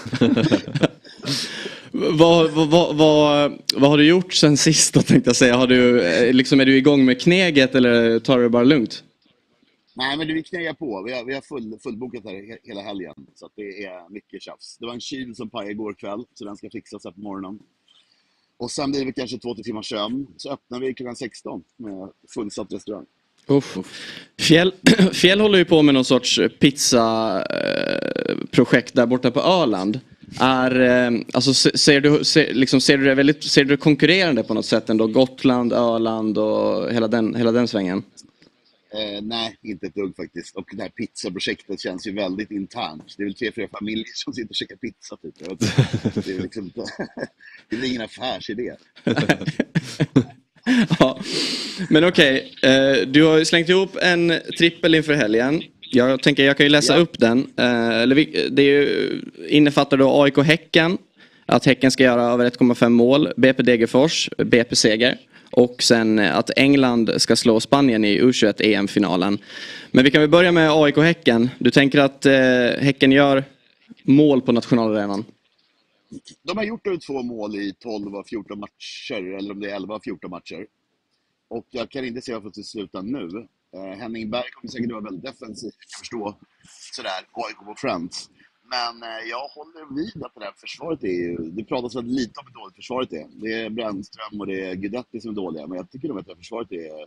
Vad har du gjort sen sist då, tänkte jag säga? Är du igång med kneget eller tar du det bara lugnt?
Nej, men vi knegar på. Vi har fullbokat här hela helgen. Så att det är mycket tjafs. Det var en kyl som pajade igår kväll, så den ska fixas här på morgonen. Och sen blir det kanske 2-3 timmars sömn. Så öppnar vi klockan 16 med fullsatt restaurang.
Fjäll håller ju på med någon sorts pizza-projekt där borta på Öland. Ser du det konkurrerande på något sätt ändå? Gotland, Öland och hela den svängen?
Nej, inte ett dugg faktiskt. Och det här pizzaprojektet känns ju väldigt internt. Det är väl 3-4 familjer som sitter och käkar pizza typ. Det är liksom det är ingen affärsidé.
Ja. Men okej, du har slängt ihop en trippel inför helgen. Jag tänker jag kan ju läsa upp den. Det innefattar då AIK Häcken. Att Häcken ska göra över 1,5 mål. BP Degerfors, BP seger. Och sen att England ska slå Spanien i U21 EM-finalen. Men vi kan väl börja med AIK Häcken. Du tänker att Häcken gör mål på nationalarenan?
De har gjort 2 mål i 12 av 14 matcher, eller om det är 11 av 14 matcher. Och jag kan inte se varför det slutar nu. Henning Berg kommer säkert vara väldigt defensiv, jag förstår sådär, AIK på Friends. Men jag håller vid att det här försvaret är ju, det pratas väldigt lite om hur dåligt försvaret är. Det är Brännström och det är Guidetti som är dåliga, men jag tycker nog att det här försvaret är,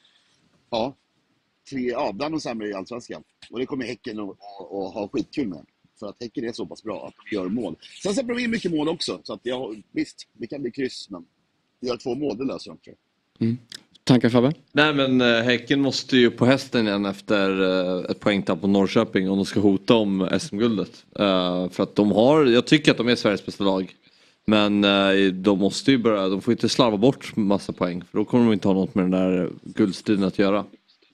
bland de sämre i Allsvenskan. Och det kommer Häcken att ha skitkul med. För att Häcken är så pass bra att de gör mål. Sen släpper de in mycket mål också, så att visst, det kan bli kryss, men gör 2 mål, det löser de, tror jag.
Tankar Fabbe?
Nej, men Häcken måste ju på hästen igen efter ett poängtapp på Norrköping om de ska hota om SM-guldet. För att jag tycker att de är Sveriges bästa lag. Men de måste ju de får inte slarva bort massa poäng. För då kommer de inte ha något med den där guldstriden att göra.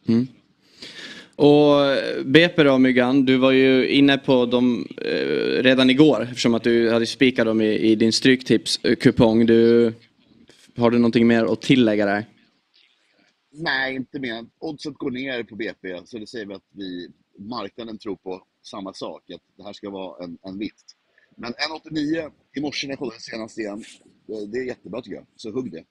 Och BP då, Myggan, du var ju inne på dem redan igår. Eftersom att du hade spikat dem i din stryktipskupong. Har du någonting mer att tillägga där?
Nej, inte mer. Oddset går ner på BP, så det säger vi att marknaden tror på samma sak, att det här ska vara en vinst. Men 1,89 i morse när jag kollade senast igen, det är jättebra tycker jag. Så hugg det.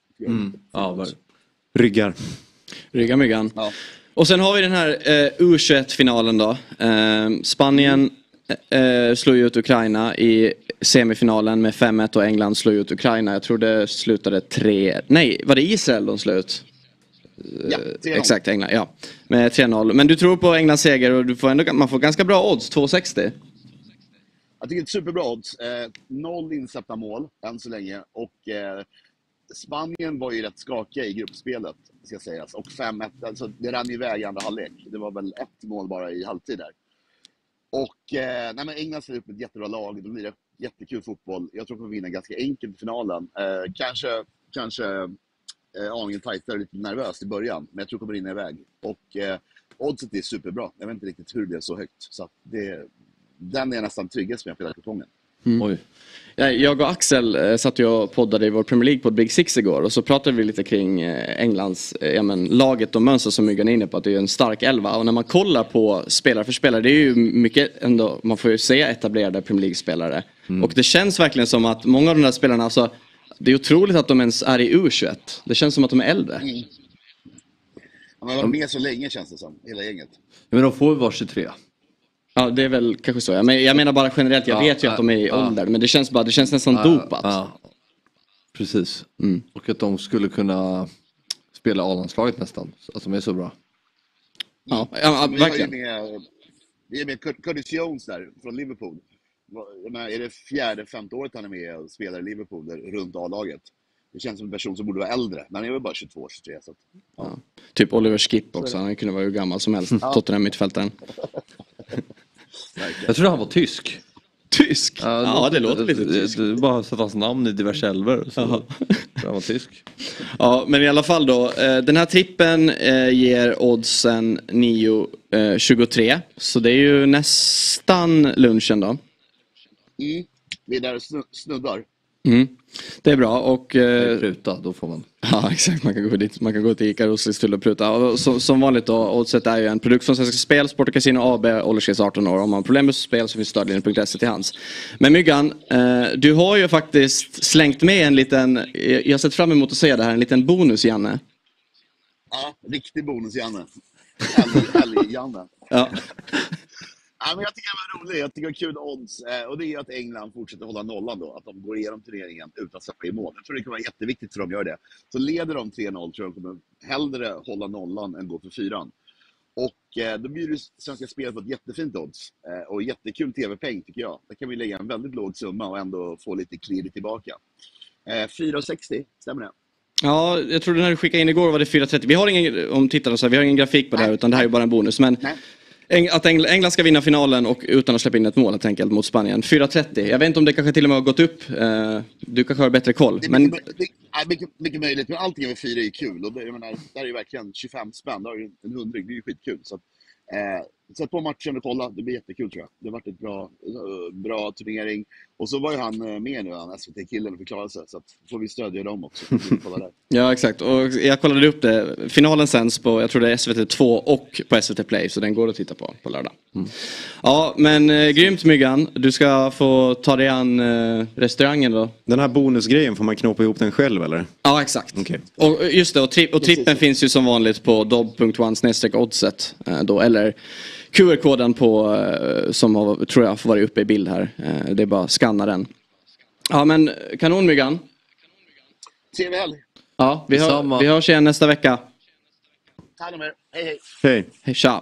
Ryggar
Myggan.
Ja.
Och sen har vi den här U21-finalen då. Spanien slår ut Ukraina i semifinalen med 5-1 och England slår ut Ukraina. Jag tror det slutade 3... Nej, var det Israel de slog ut?
Ja,
exakt, England, ja. Med 3-0. Men du tror på Englands seger och man får ganska bra odds, 2,60.
Jag tycker det är ett superbra odds. 0 insläppta mål än så länge. Och Spanien var ju rätt skakiga i gruppspelet, ska sägas. Och 5-1, alltså det rann iväg i andra halvlek. Det var väl 1 mål bara i halvtid där. Och men England ställer upp ett jättebra lag. Det blir jättekul fotboll. Jag tror att de vinner ganska enkelt i finalen. Kanske aningen tajtare, lite nervöst i början. Men jag tror att de kommer in iväg. Och oddset är superbra. Jag vet inte riktigt hur det blev så högt. Så att den är nästan tryggast med hela kupongen.
Oj.
Jag och Axel satt ju och poddade i vår Premier League på Big Six igår. Och så pratade vi lite kring Englands laget och mönster som Myggan är inne på. Att det är en stark 11. Och när man kollar på spelare för spelare, det är ju mycket ändå, man får ju säga etablerade Premier League-spelare. Och det känns verkligen som att många av de där spelarna, alltså, det är otroligt att de ens är i U21. Det känns som att de är äldre.
Man har varit med så länge, känns det som, hela gänget.
Men de får ju vara 23.
Ja, det är väl kanske så. Jag menar bara generellt, jag vet ju att de är i ålder. Men det känns nästan dopat.
Ja. Precis. Och att de skulle kunna spela A-landslaget nästan. Att de är så bra.
Ja, verkligen.
Vi är med Curtis Jones där, från Liverpool. Jag menar, är det 4-5 året han är med och spelar i Liverpool där, runt A-laget? Det känns som en person som borde vara äldre. Men han är väl bara 22-23. Så att,
ja. Typ Oliver Skip också. Han kunde vara hur gammal som helst. Tottenham mittfältaren.
Jag tror han var tysk.
Tysk? Ja, det låter lite tysk.
Det bara sätta hans namn i diverse älvor. Så han var tysk.
Ja, men i alla fall då. Den här trippen ger oddsen 9,23. Så det är ju nästan lunchen då.
Vi är där och snuddar.
Det är bra och...
Pruta, då får man.
Ja, exakt. Man kan gå dit. Man kan gå till Ica Roslis till och pruta. Och som vanligt då, Oddset är ju en produkt från Svenska Spel, Sport och Casino AB, åldersgräns 18 år. Om man har problem med spel så finns stödlinjen.se till hands. Men Myggan, du har ju faktiskt slängt med en liten, jag har sett fram emot att säga det här, en liten bonus, Janne.
Ja, riktig bonus, Janne. Härlig Janne.
Ja.
Ja, men jag tycker det var roligt. Jag tycker det är kul odds. Och det är att England fortsätter hålla nollan då. Att de går igenom turneringen utan att släppa i mål. Jag tror det kan vara jätteviktigt för dem att göra det. Så leder de 3-0 tror jag de kommer hellre hålla nollan än gå för 4. Och då blir det Svenska Spel på ett jättefint odds. Och jättekul tv-peng tycker jag. Där kan vi lägga en väldigt låg summa och ändå få lite klirr tillbaka. 4,60, stämmer det?
Ja, jag tror när du skickade in igår var det 4,30. Vi har ingen, om tittarna så vi har ingen grafik på det här utan det här är bara en bonus. Men att England ska vinna finalen och utan att släppa in ett mål helt enkelt mot Spanien. 4,30. Jag vet inte om det kanske till och med har gått upp. Du kanske har bättre koll.
Det är
men...
mycket möjligt, men allting över 4 är ju kul. Och det, jag menar, där är ju verkligen 25 spänn. Där är ju en 100, det är ju skitkul. Så att, sätt på matchen och kolla. Det blir jättekul tror jag. Det har varit ett bra turnering. Och så var ju han med nu, han SVT-killen, och förklarade sig. Så att får vi stödja dem också. Kolla där.
Ja, exakt. Och jag kollade upp det. Finalen sänds på, jag tror det är SVT2 och på SVT Play. Så den går att titta på lördag. Ja, men grymt Myggan. Du ska få ta dig an restaurangen då.
Den här bonusgrejen, får man knåpa ihop den själv eller?
Ja, exakt.
Okay.
Och just det, och trippen finns ju som vanligt på dob.one/oddset då, eller QR-koden på som tror jag får vara uppe i bild här. Det är bara att scanna den. Ja, men kanon Myggan.
Trevlig helg.
Ja, vi hörs igen nästa vecka.
Ta hand om er. Hej.
Hej, tja.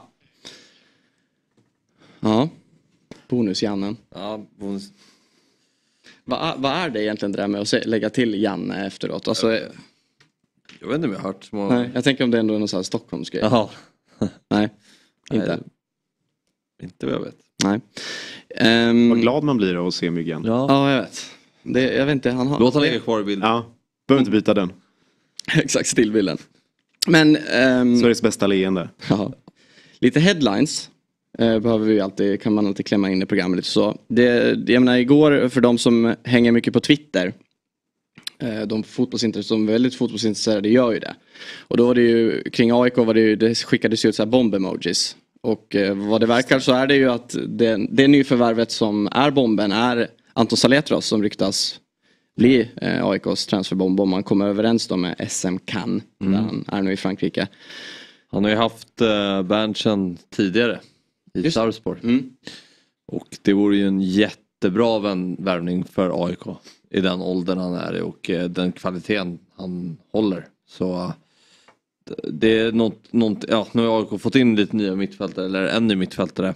Ja, bonus-Jannen.
Ja, bonus.
Vad är det egentligen det där med att lägga till Janne efteråt? Alltså,
jag vet inte om jag har hört små...
Nej, jag tänker om det ändå är någon sån här Stockholmsgrej.
Jaha.
Nej, inte.
Nej, inte vad jag vet.
Nej.
Vad glad man blir av att se Myggan.
Ja, jag vet. Jag vet inte, han har...
Låt han ligga kvar i bilden.
Ja, behöver inte byta den.
Exakt, stillbilden. Men...
Sveriges bästa leende.
Ja. Lite headlines behöver vi alltid, kan man alltid klämma in i programmet lite så. Jag menar igår, för de som hänger mycket på Twitter, de som är väldigt fotbollsintresserade gör ju det. Och då var det ju, kring AIK det skickades ut så här bomb-emojis. Och vad det verkar så är det ju att det nyförvärvet som är bomben är Anton Saletros som ryktas bli AIKs transferbomb om man kommer överens då med SM Cannes där han är nu i Frankrike.
Han har ju haft Berntsen tidigare i Sarpsborg. Och det vore ju en jättebra värvning för AIK i den åldern han är i och den kvaliteten han håller. Så det är något, ja, nu har AIK fått in lite nya mittfältare, eller en ny mittfältare.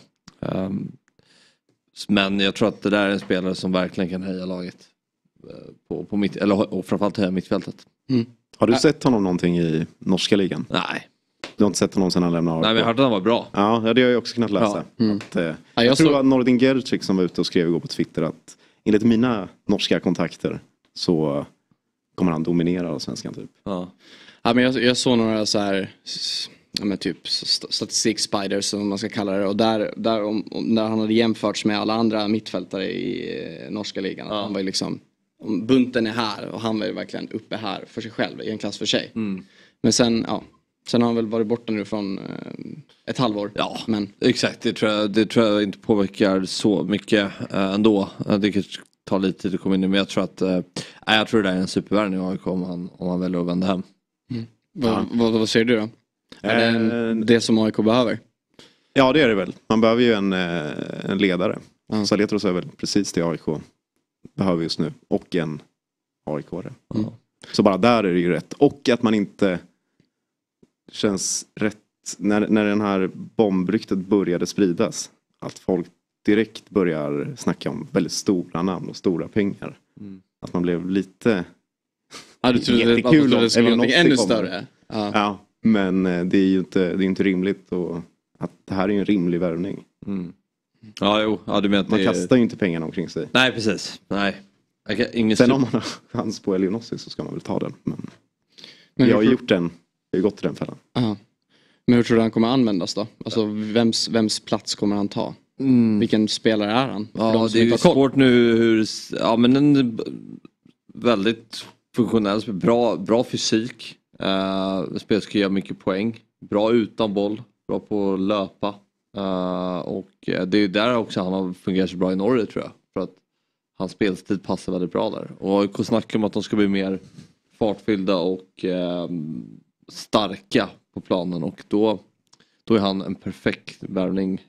Men jag tror att det där är en spelare som verkligen kan höja laget på mitt, och framförallt höja mittfältet.
Har du sett honom någonting i norska ligan?
Nej.
Du har inte sett honom sedan han lämnade AIK?
Nej, men jag hörde att han var bra.
Ja, det har jag också kunnat läsa. Jag tror att Nordin Gertzik som var ute och skrev igår på Twitter att enligt mina norska kontakter så kommer han dominera av svenskan typ.
Ja, men jag såg några så här, men typ statistik spiders som man ska kalla det, och där han hade jämförts med alla andra mittfältare i norska ligan. Ja. Han var ju liksom, bunten är här och han var ju verkligen uppe här för sig själv i en klass för sig. Men sen har han väl varit borta nu från ett halvår.
Ja,
men
exakt. Det tror jag inte påverkar så mycket ändå. Det kan ta lite tid att komma in i, men jag tror att jag tror det är en supervärvning i AIK om han väljer att vända hem.
Vad säger du då? Är det det som AIK behöver?
Ja, det är det väl. Man behöver ju en ledare. Saletros är väl precis det AIK behöver just nu. Och en AIK-are. Så bara där är det ju rätt. Och att man inte känns rätt när den här bombryktet började spridas. Att folk direkt börjar snacka om väldigt stora namn och stora pengar. Att man blev lite...
Ja, du trodde det skulle vara någonting ännu större.
Ja, men det är ju inte rimligt. Och att det här är ju en rimlig värvning.
Ja, jo. Ja, du menar
man kastar ju inte pengarna omkring sig.
Nej, precis. Nej.
Sen om man har chans på Elionossi så ska man väl ta den. Men jag har gjort den. Jag har gått till den fällan.
Men hur tror du han kommer användas då? Alltså vems plats kommer han ta? Vilken spelare är han?
Ja, det är ju svårt nu men en väldigt funktionell, bra fysik. Spelare ska göra mycket poäng. Bra utan boll. Bra på att löpa. Och det är där också han har fungerat så bra i Norge tror jag. För att hans speltid passar väldigt bra där. Och AIK snackar om att de ska bli mer fartfyllda och starka på planen. Och då är han en perfekt värvning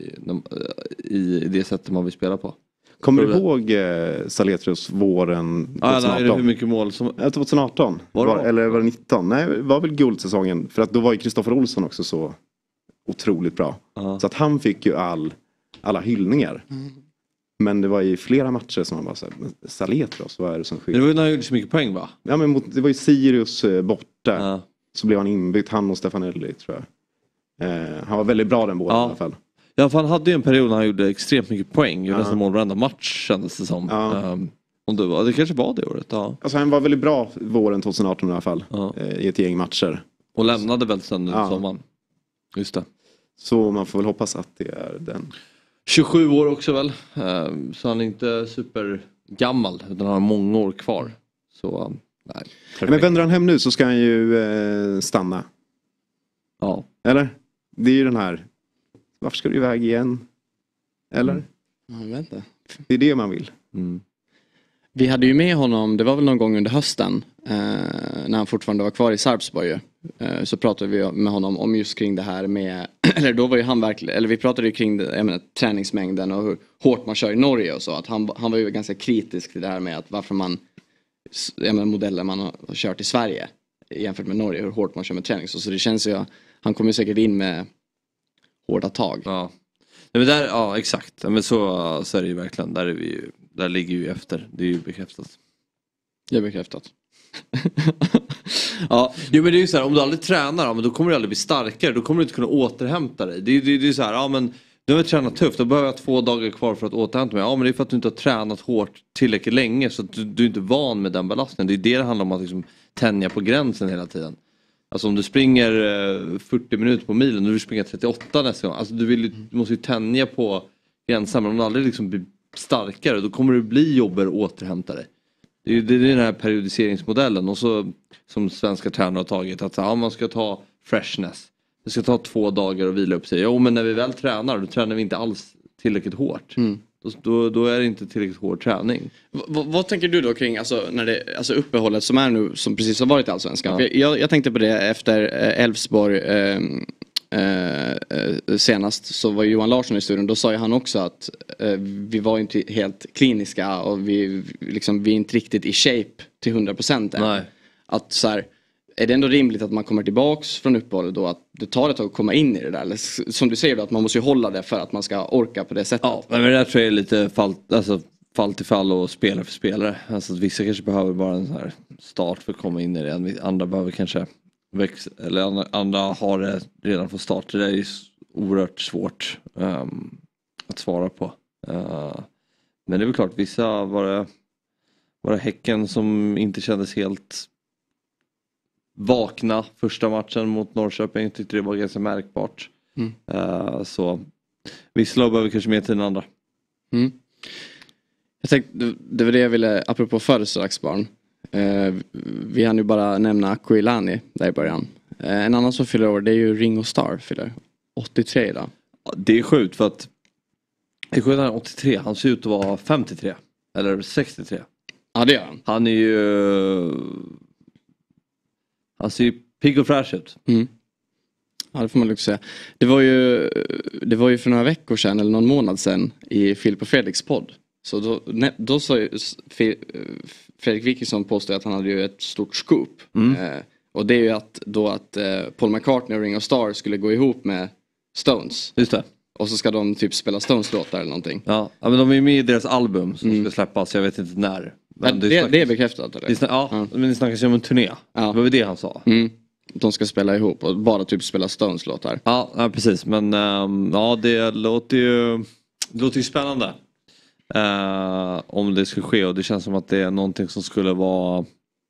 i det sättet man vill spela på.
Kommer du ihåg Saletros våren 2018?
Ja, hur mycket mål som...
2018? Eller var det 19? Nej, det var väl guldsäsongen. För att då var ju Kristoffer Olsson också så otroligt bra. Så att han fick ju alla hyllningar. Men det var i flera matcher som man bara sa, Saletros, vad är det som sker?
Det var ju när han gjorde så mycket poäng va?
Ja, men det var ju Sirius borta. Så blev han inbytt, han och Stefanelli tror jag. Han var väldigt bra den båda i alla fall.
Ja, för han hade ju en period när han gjorde extremt mycket poäng. Gjorde nästan mål varenda match kändes det som. Om det kanske var det året. Ja.
Alltså han var väldigt bra våren 2018 i alla fall. I ett gäng matcher.
Och lämnade väl sen sommaren. Just det.
Så man får väl hoppas att det är den.
27 år också väl. Så han är inte supergammal utan han har många år kvar. Så nej.
Men vänder han hem nu så ska han ju stanna.
Ja.
Eller? Det är ju den här. Varför ska du iväg igen? Eller?
Jag vet inte.
Det är det man vill.
Vi hade ju med honom, det var väl någon gång under hösten. När han fortfarande var kvar i Sarpsborg. Så pratade vi med honom om just kring det här med. Eller då var ju han verkligen. Eller vi pratade ju kring det, jag menar, träningsmängden och hur hårt man kör i Norge och så. Att han var ju ganska kritisk till det här med att varför man. Jag menar, modeller man har kört i Sverige. Jämfört med Norge, hur hårt man kör med träning. Så det känns ju. Han kommer säkert in med hårda tag.
Ja. Nej, men där, ja exakt. Men så är det ju verkligen. Där är vi ju. Där ligger ju efter. Det är ju bekräftat.
Det är bekräftat. Ja.
Jo men det är ju så här, om du aldrig tränar, ja, men då kommer du aldrig bli starkare. Då kommer du inte kunna återhämta dig. Det är så här, ja men du har tränat tufft. Då behöver jag 2 dagar kvar för att återhämta mig. Ja men det är för att du inte har tränat hårt tillräckligt länge. Så att du är inte van med den belastningen. Det är det handlar om, att liksom tänja på gränsen hela tiden. Alltså om du springer 40 minuter på milen och du springer 38 nästa gång. Alltså du måste ju tänja på gränsen. Men om du aldrig liksom blir starkare, då kommer det bli jobbigare att återhämta dig. Det är den här periodiseringsmodellen. Och så som svenska tränare har tagit. Att man ska ta freshness. Det ska ta 2 dagar och vila upp sig. Jo men när vi väl tränar, då tränar vi inte alls tillräckligt hårt. Då är det inte tillräckligt hård träning.
Vad tänker du då kring alltså uppehållet som är nu, som precis har varit allsvenskan? Ja. Jag tänkte på det efter Elfsborg senast, så var Johan Larsson i studion. Då sa ju han också att vi var inte helt kliniska och vi är inte riktigt i shape till 100% än.
Nej.
Att så här, är det ändå rimligt att man kommer tillbaks från uppehållet då, att det tar ett tag att komma in i det där? Eller som du säger då, att man måste ju hålla det för att man ska orka på det sättet.
Ja, men det där tror jag är lite fall till fall och spelare för spelare. Alltså att vissa kanske behöver bara en sån här start för att komma in i det. Andra behöver kanske växa, eller andra har det redan från start. Det är ju oerhört svårt att svara på. Men det är väl klart, vissa var det Häcken som inte kändes helt vakna första matchen mot Norrköping. Tyckte det var ganska märkbart. Så vissa behöver kanske mer till den andra.
Jag tänkte, det var det jag ville, apropå födelsedagsbarn. Vi hann ju bara nämna Akuilani där i början. En annan som fyller år, det är ju Ringo Starr, fyller 83 idag.
Det är sjukt för att det är sjukt, han är 83, han ser ut att vara 53 eller 63.
Ja, det gör han.
Han ser ju pigg och fräsch ut.
Ja, det får man lugnt säga. Det var ju för några veckor sedan eller någon månad sedan i Filip och Fredriks podd. Så då sa ju Fredrik Wikingsson påstod att han hade ju ett stort scoop. Och det är ju att Paul McCartney och Ringo Starr skulle gå ihop med Stones.
Just det.
Och så ska de typ spela Stones-låtar eller någonting.
Ja, men de är ju med i deras album som ska släppas, jag vet inte när.
Men det är bekräftat eller?
Men det snackas ju om en turné. Ja. Det var väl det han sa.
De ska spela ihop och bara typ spela Stones-låtar.
Ja, precis. Men det låter ju spännande. Om det skulle ske, och det känns som att det är någonting som skulle vara,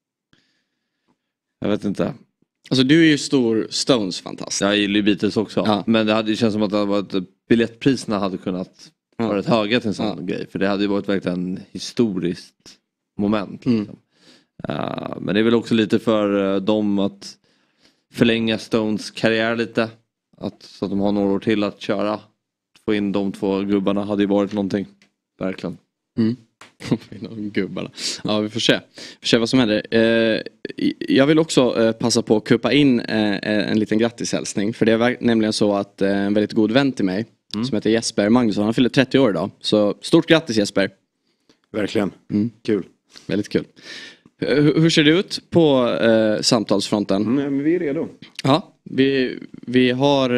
jag vet inte.
Alltså du är ju stor Stones-fantast.
Jag gillar ju Beatles också. Ja. Men det känns som att det hade varit, biljettpriserna hade kunnat vara rätt höga till en sån grej. För det hade ju varit verkligen historiskt moment. Liksom. Men det är väl också lite för dem att förlänga Stones karriär lite. Så att de har några år till att köra. Få in de 2 gubbarna hade ju varit någonting. Verkligen.
Gubbarna. Ja, vi får se vad som händer. Jag vill också passa på att kuppa in en liten grattishälsning. För det är nämligen så att en väldigt god vän till mig som heter Jesper Magnusson, han fyller 30 år idag. Så stort grattis Jesper.
Verkligen. Kul.
Väldigt kul. Hur ser det ut på samtalsfronten?
Men vi är redo.
Ja, vi har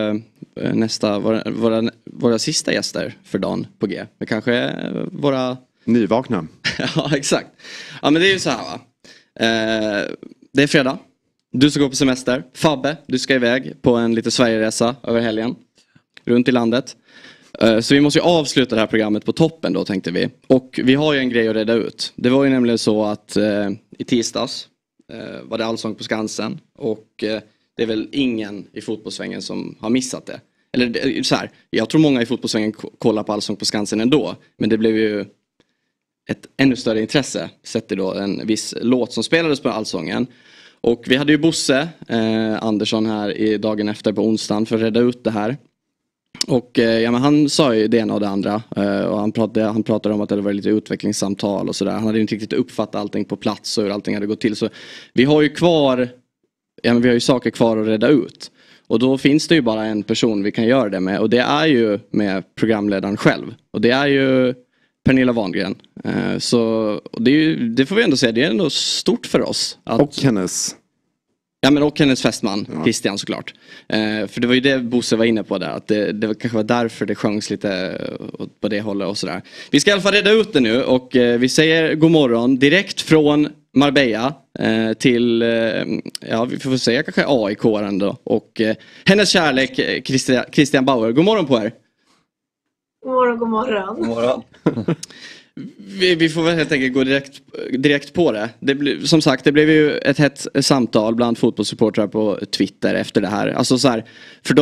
våra sista gäster för dagen på G. Men kanske våra...
Nyvakna.
Ja, exakt. Ja, men det är ju så här va. Det är fredag. Du ska gå på semester. Fabbe, du ska iväg på en lite Sverigeresa över helgen. Runt i landet. Så vi måste ju avsluta det här programmet på toppen då, tänkte vi. Och vi har ju en grej att reda ut. Det var ju nämligen så att i tisdags var det Allsång på Skansen. Och det är väl ingen i fotbollssvängen som har missat det. eller så här, jag tror många i fotbollssvängen kollar på Allsång på Skansen ändå. Men det blev ju ett ännu större intresse sett till då en viss låt som spelades på Allsången. Och vi hade ju Bosse Andersson här i dagen efter på onsdagen för att reda ut det här. Och ja, men han sa ju det ena och det andra. Och han pratade om att det var lite utvecklingssamtal och sådär. Han hade ju inte riktigt uppfattat allting på plats och hur allting hade gått till. Så vi har ju vi har ju saker kvar att reda ut. Och då finns det ju bara en person vi kan göra det med. Och det är ju med programledaren själv. Och det är ju Pernilla Wahlgren. Så det får vi ändå säga, det är ändå stort för oss.
Och hennes...
Ja, men och hennes fästman, Christian såklart. För det var ju det Bosse var inne på där. Att det kanske var därför det sjöngs lite på det hållet och sådär. Vi ska i alla fall reda ut det nu. Och vi säger god morgon direkt från Marbella till, vi får säga kanske AIK ändå. Och hennes kärlek, Christian Bauer. God morgon på er.
God morgon, god morgon.
God morgon.
Vi får väl helt enkelt gå direkt på det. Som sagt, det blev ju ett hett samtal bland fotbollssupportrar på Twitter efter det här. Alltså så här,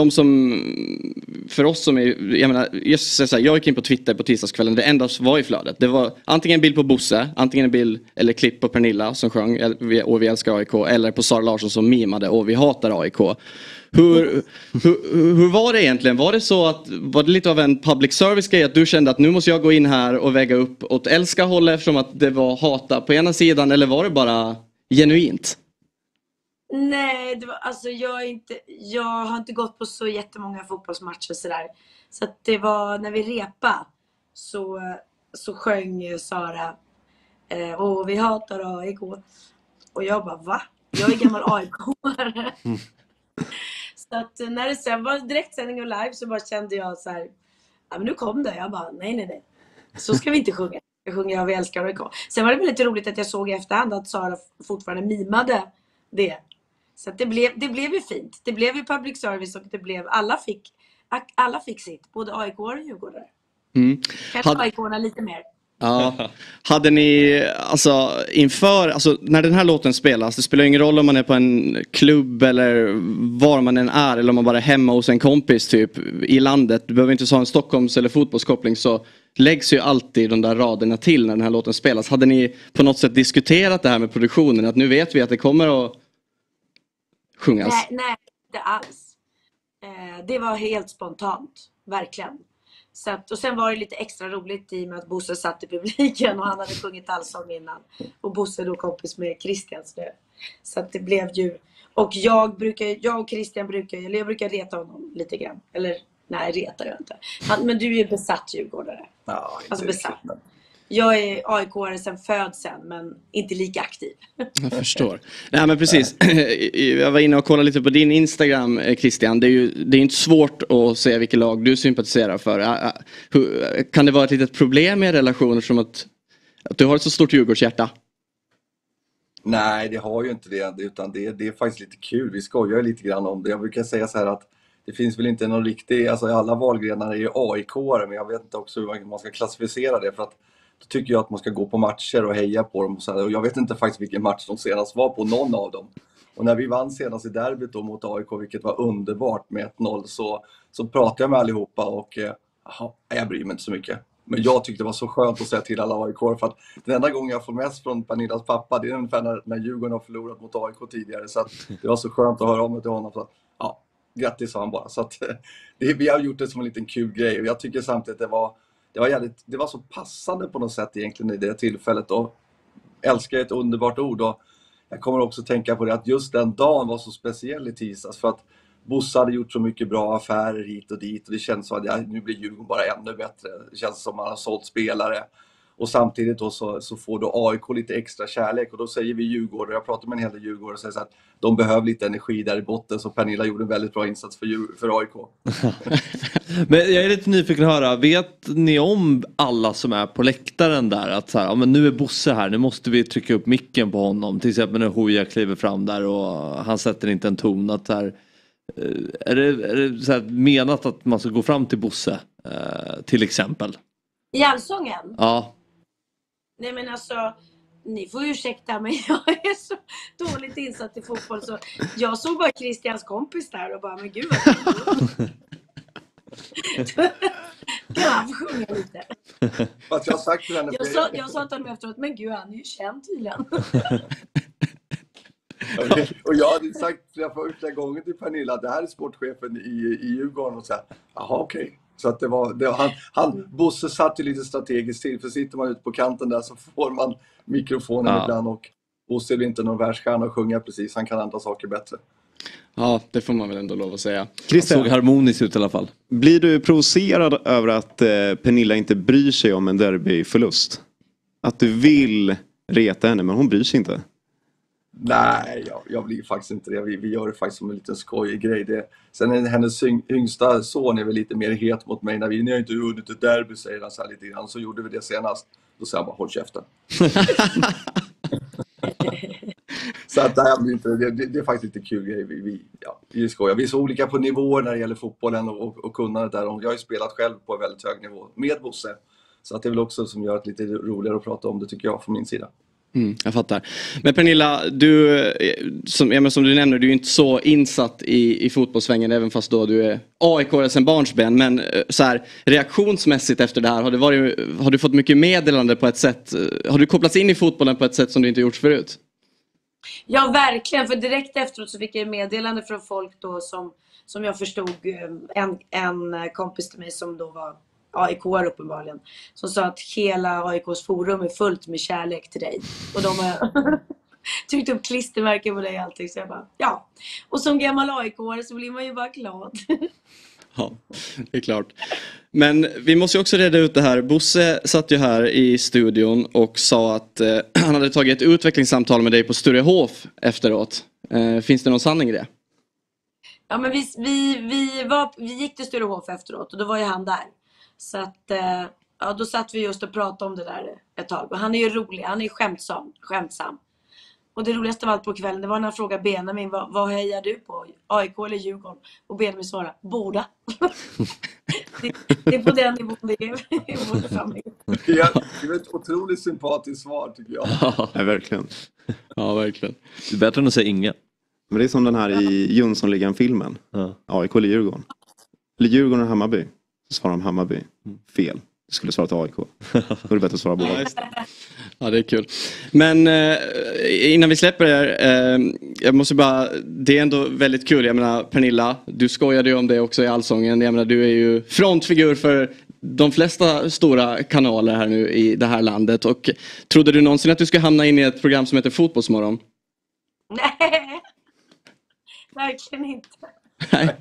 för oss som är, jag menar, jag gick in på Twitter på tisdagskvällen, det enda som var i flödet. Det var antingen en bild på Bosse, antingen en bild eller klipp på Pernilla som sjöng och vi älskar AIK, eller på Sara Larsson som mimade och vi hatar AIK. Hur var det egentligen? Var det lite av en public service grej att du kände att nu måste jag gå in här och väga upp åt älska hållet eftersom att det var hata på ena sidan, eller var det bara genuint?
Nej, det var, alltså jag har inte gått på så jättemånga fotbollsmatcher sådär. Så att det var när vi repa så sjöng Sara och vi hatar AIK. Och jag bara, va? Jag är gammal AIK-are. Så att när det sen var direktsändning och live så bara kände jag så här, ja men nu kom det. Jag bara, nej. Så ska vi inte sjunga. Jag sjunger av vi älskar AIK. Sen var det väldigt roligt att jag såg i efterhand att Sara fortfarande mimade det. Så att det blev ju fint. Det blev ju public service och det blev, alla fick sitt. Både AIK och Djurgårdare. Kanske AIK-orna lite mer.
Ja. Hade ni, inför, när den här låten spelas, det spelar ingen roll om man är på en klubb eller var man än är, eller om man bara är hemma hos en kompis typ i landet, du behöver inte ha en Stockholms- eller fotbollskoppling, så läggs ju alltid de där raderna till när den här låten spelas. Hade ni på något sätt diskuterat det här med produktionen, att nu vet vi att det kommer att sjungas?
Nej, inte alls. Det var helt spontant, verkligen. Och sen var det lite extra roligt i och med att Bosse satt i publiken och han hade sjungit allsång innan. Och Bosse då kompis med Christian. Så att det blev ju... Och jag och Christian brukar reta honom lite grann. Eller nej, retar jag inte. Men du är ju besatt Djurgårdare.
Ja,
alltså besatt. Jag är AIK-are sen födseln, men inte lika aktiv.
Jag förstår. Nej, men precis. Jag var inne och kollade lite på din Instagram, Christian. Det är inte svårt att se vilket lag du sympatiserar för. Kan det vara ett litet problem i relationer som att du har ett så stort Djurgårdshjärta?
Nej, det har ju inte det. Utan det är faktiskt lite kul. Vi skojar lite grann om det. Jag brukar säga så här att det finns väl inte någon riktig... Alltså alla valgrenar är ju AIK-are, men jag vet inte också hur man ska klassificera det. För att då tycker jag att man ska gå på matcher och heja på dem. Och jag vet inte faktiskt vilken match de senast var på, någon av dem. Och när vi vann senast i derbyt då mot AIK, vilket var underbart med 1-0, så pratade jag med allihopa och jag bryr mig inte så mycket. Men jag tyckte det var så skönt att säga till alla AIK, för att den enda gången jag får mest från Pernillas pappa, det är ungefär när Djurgården har förlorat mot AIK tidigare. Så att det var så skönt att höra om det till honom. Så att, grattis sa han bara. Så att, vi har gjort det som en liten kul grej. Och jag tycker samtidigt att det var så passande på något sätt egentligen i det tillfället. Och älskar ett underbart ord. Och jag kommer också tänka på det att just den dagen var så speciell i tisdags. För att Bosse hade gjort så mycket bra affärer hit och dit. Och det känns som att nu blir Djurgården bara ännu bättre. Det känns som att man har sålt spelare. Och samtidigt då så får då AIK lite extra kärlek. Och då säger vi Djurgården, jag pratar med en hel del Djurgården och säger så att de behöver lite energi där i botten. Så Pernilla gjorde en väldigt bra insats för AIK.
Men jag är lite nyfiken att höra, vet ni om alla som är på läktaren där? Att så här, men nu är Bosse här, nu måste vi trycka upp micken på honom. Till exempel när Hoja kliver fram där och han sätter inte en ton. Att så här, är det så här menat att man ska gå fram till Bosse till exempel?
I allsången?
Ja.
Nej men alltså, ni får ursäkta men jag är så dåligt insatt i fotboll så jag såg bara Christians kompis där och bara, men gud vad Kan han få sjunga lite?
Fast jag har sagt till henne...
Jag sa till honom efteråt, men gud, han är ju känd tydligen.
Och jag hade sagt flera gånger till Pernilla att det här är sportchefen i Djurgården och så här, jaha okej. Så att det var Bosse satt ju lite strategiskt till, för sitter man ute på kanten där så får man mikrofonen ibland och Bosse är inte någon världsstjärna att sjunga precis, han kan andra saker bättre.
Ja, det får man väl ändå lov att säga.
Christian, såg harmoniskt ut i alla fall.
Blir du provocerad över att Pernilla inte bryr sig om en derbyförlust? Att du vill reta henne, men hon bryr sig inte?
Nej, jag blir faktiskt inte det. Vi gör det faktiskt som en liten skojig grej. Sen är hennes yngsta son är väl lite mer het mot mig. När ni har inte vunnit ett derby, säger han så här lite grann. Så gjorde vi det senast. Då säger jag bara, håll käften. Så att det är faktiskt lite kul grej. Vi skojar. Vi är så olika på nivåer när det gäller fotbollen och kunnandet där. Jag har ju spelat själv på en väldigt hög nivå med Bosse. Så att det är väl också som gör det lite roligare att prata om det, tycker jag, från min sida.
Jag fattar. Men Pernilla, du som du nämner, du är ju inte så insatt i fotbollssvängen, även fast då du är AIK sen barnsben. Men så här, reaktionsmässigt efter det här, har du fått mycket meddelande på ett sätt? Har du kopplats in i fotbollen på ett sätt som du inte gjort förut?
Ja, verkligen. För direkt efteråt så fick jag meddelande från folk då som jag förstod, en kompis till mig som då var AIK uppenbarligen, som sa att hela AIKs forum är fullt med kärlek till dig. Och de har tryckt upp klistermärken på dig och allting. Så jag bara, ja. Och som gammal AIK-are så blir man ju bara glad.
Ja, det är klart. Men vi måste ju också reda ut det här. Bosse satt ju här i studion och sa att han hade tagit ett utvecklingssamtal med dig på Sturehof efteråt. Finns det någon sanning i det?
Ja, men vi gick till Sturehof efteråt och då var ju han där. Så att, då satt vi just och pratade om det där ett tag. Och han är ju rolig, han är ju skämtsam. Och det roligaste av allt på kvällen, det var när han frågade Benjamin, vad hejar du på? AIK eller Djurgården? Och Benjamin svarade, båda. det är på den nivån det är i vår familj.
Det är ett otroligt sympatiskt svar, tycker jag.
Ja, verkligen.
Ja, verkligen.
Det är bättre än att säga inga.
Men det är som den här i Jönssonligan-filmen. AIK eller Djurgården? Eller Djurgården och Hammarby? Så svarar de Hammarby. Fel. Det skulle svara till AIK. Då är det bättre att svara båda.
Ja, det är kul. Men innan vi släpper det jag måste bara, det är ändå väldigt kul. Jag menar, Pernilla, du skojade ju om det också i Allsången. Jag menar, du är ju frontfigur för de flesta stora kanaler här nu i det här landet. Och trodde du någonsin att du skulle hamna in i ett program som heter Fotbollsmorgon?
Nej, verkligen inte.
Nej.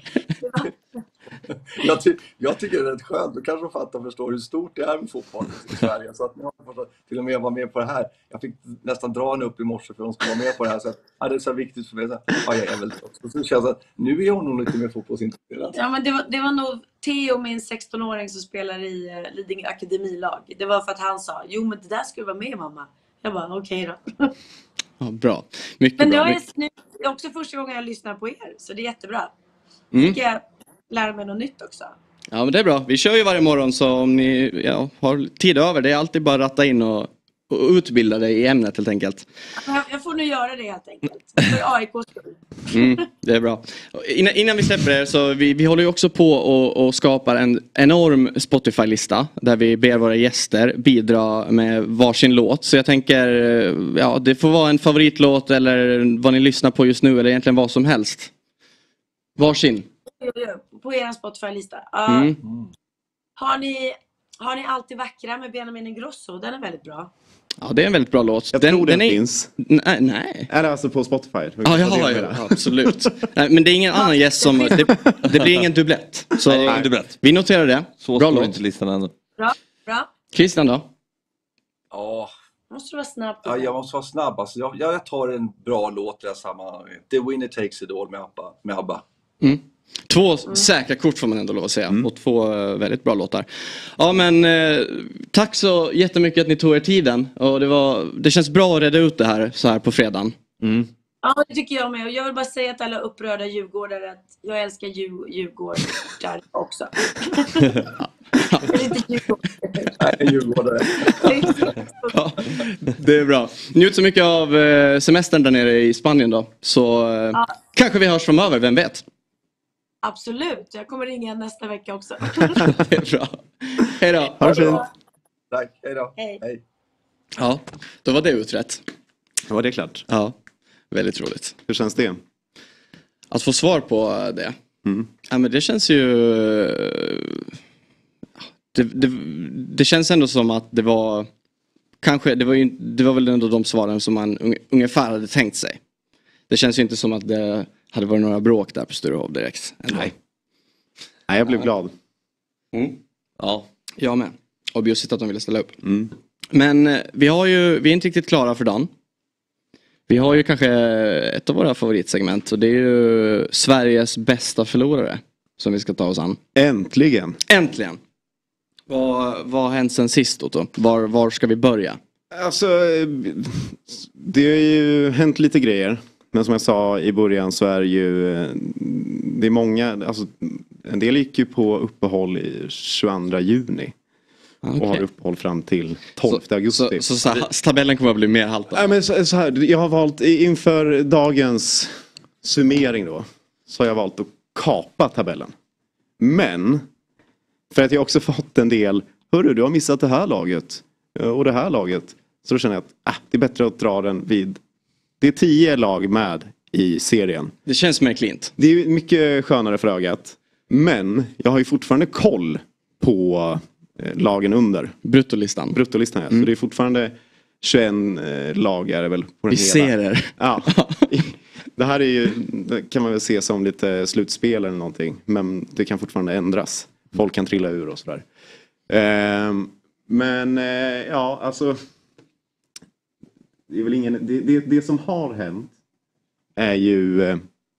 Jag tycker det är rätt skönt. Du kanske fattar och förstår hur stort det är med fotboll i Sverige. Så att ni har till och med vara med på det här. Jag fick nästan dra henne upp i morse för att hon skulle vara med på det här. Så att, det är så viktigt för mig. Så jag är väl också. Så det känns att nu är hon nog lite mer fotbollsintresserad.
Ja, men det var nog Theo, min 16-åring som spelar i Lidingö akademilag. Det var för att han sa, jo men det där skulle vara med, mamma. Jag bara, okej då.
Ja, bra. Mycket
men
bra.
Men det är också första gången jag lyssnar på er. Så det är jättebra. Ska jag lära mig något nytt också?
Ja, men det är bra. Vi kör ju varje morgon, så om ni har tid över, det är alltid bara att ratta in och utbilda dig i ämnet helt enkelt.
Jag får nu göra det helt enkelt. För AIKs skull.
Det är bra. Innan vi släpper det, så vi håller ju också på och skapar en enorm Spotify-lista där vi ber våra gäster bidra med varsin låt. Så jag tänker, det får vara en favoritlåt eller vad ni lyssnar på just nu, eller egentligen vad som helst. Varsin.
På er Spotify-lista. Har ni Alltid vackra med Benjamin Ingrosso? Den är väldigt bra.
Ja, det är en väldigt bra låt.
Jag tror den finns.
Nej.
Är det alltså på Spotify?
Ja, absolut. Nej, men det är ingen annan gäst som... Det blir ingen dubblett. Så
nej, ingen dubblett.
Vi noterar det.
Så bra låt. Inte listan ännu.
Bra.
Christian då?
Ja.
Måste du vara snabb?
Ja, jag måste vara snabb. Alltså, jag tar en bra låt i det sammanhanget. The Winner Takes It All med ABBA.
Två säkra kort får man ändå lov att säga. Och två väldigt bra låtar. Ja, men tack så jättemycket att ni tog er tiden. Och det känns bra att reda ut det här så här på fredagen.
Ja, det tycker jag med. Och jag vill bara säga till alla upprörda djurgårdare att jag älskar djurgårdar också.
Djurgårdare.
Ja, det är bra. Njut så mycket av semestern där nere i Spanien då. Så kanske vi hörs framöver, vem vet?
Absolut, jag kommer ringa nästa vecka också.
Det är bra. Hej då.
Ha det fint.
Tack, hej då.
Hej.
Ja, då var det utrett.
Ja, det är klart.
Ja, väldigt roligt.
Hur känns det?
Att få svar på det. Ja, men det känns ju... Det känns ändå som att det var... Kanske, det var väl ändå de svaren som man ungefär hade tänkt sig. Det känns ju inte som att det hade varit några bråk där på Sturehof direkt.
Nej, jag blev glad.
Ja, jag med. Och bjussigt att de ville ställa upp. Men vi är inte riktigt klara för dagen. Vi har ju kanske ett av våra favoritsegment. Och det är ju Sveriges bästa förlorare. Som vi ska ta oss an.
Äntligen.
Vad har hänt sen sist Otto? Var ska vi börja?
Alltså, det har ju hänt lite grejer. Men som jag sa i början så är det är många, alltså en del gick ju på uppehåll i 22 juni. Okay. Och har uppehåll fram till 12 augusti.
Så tabellen kommer att bli mer haltande?
Nej, men så här, jag har valt inför dagens summering då. Så har jag valt att kapa tabellen. Men för att jag också fått en del, hörru, du har missat det här laget och det här laget. Så då känner jag att det är bättre att dra den vid. Det är 10 lag med i serien.
Det känns mer klint.
Det är mycket skönare för ögat. Men jag har ju fortfarande koll på lagen under.
Bruttolistan,
ja. Så det är fortfarande 21 lag är det väl på den
vi ser er.
Ja. Det här är ju, det kan man väl se som lite slutspel eller någonting. Men det kan fortfarande ändras. Folk kan trilla ur och sådär. Men ja, alltså det är väl ingen, det som har hänt är ju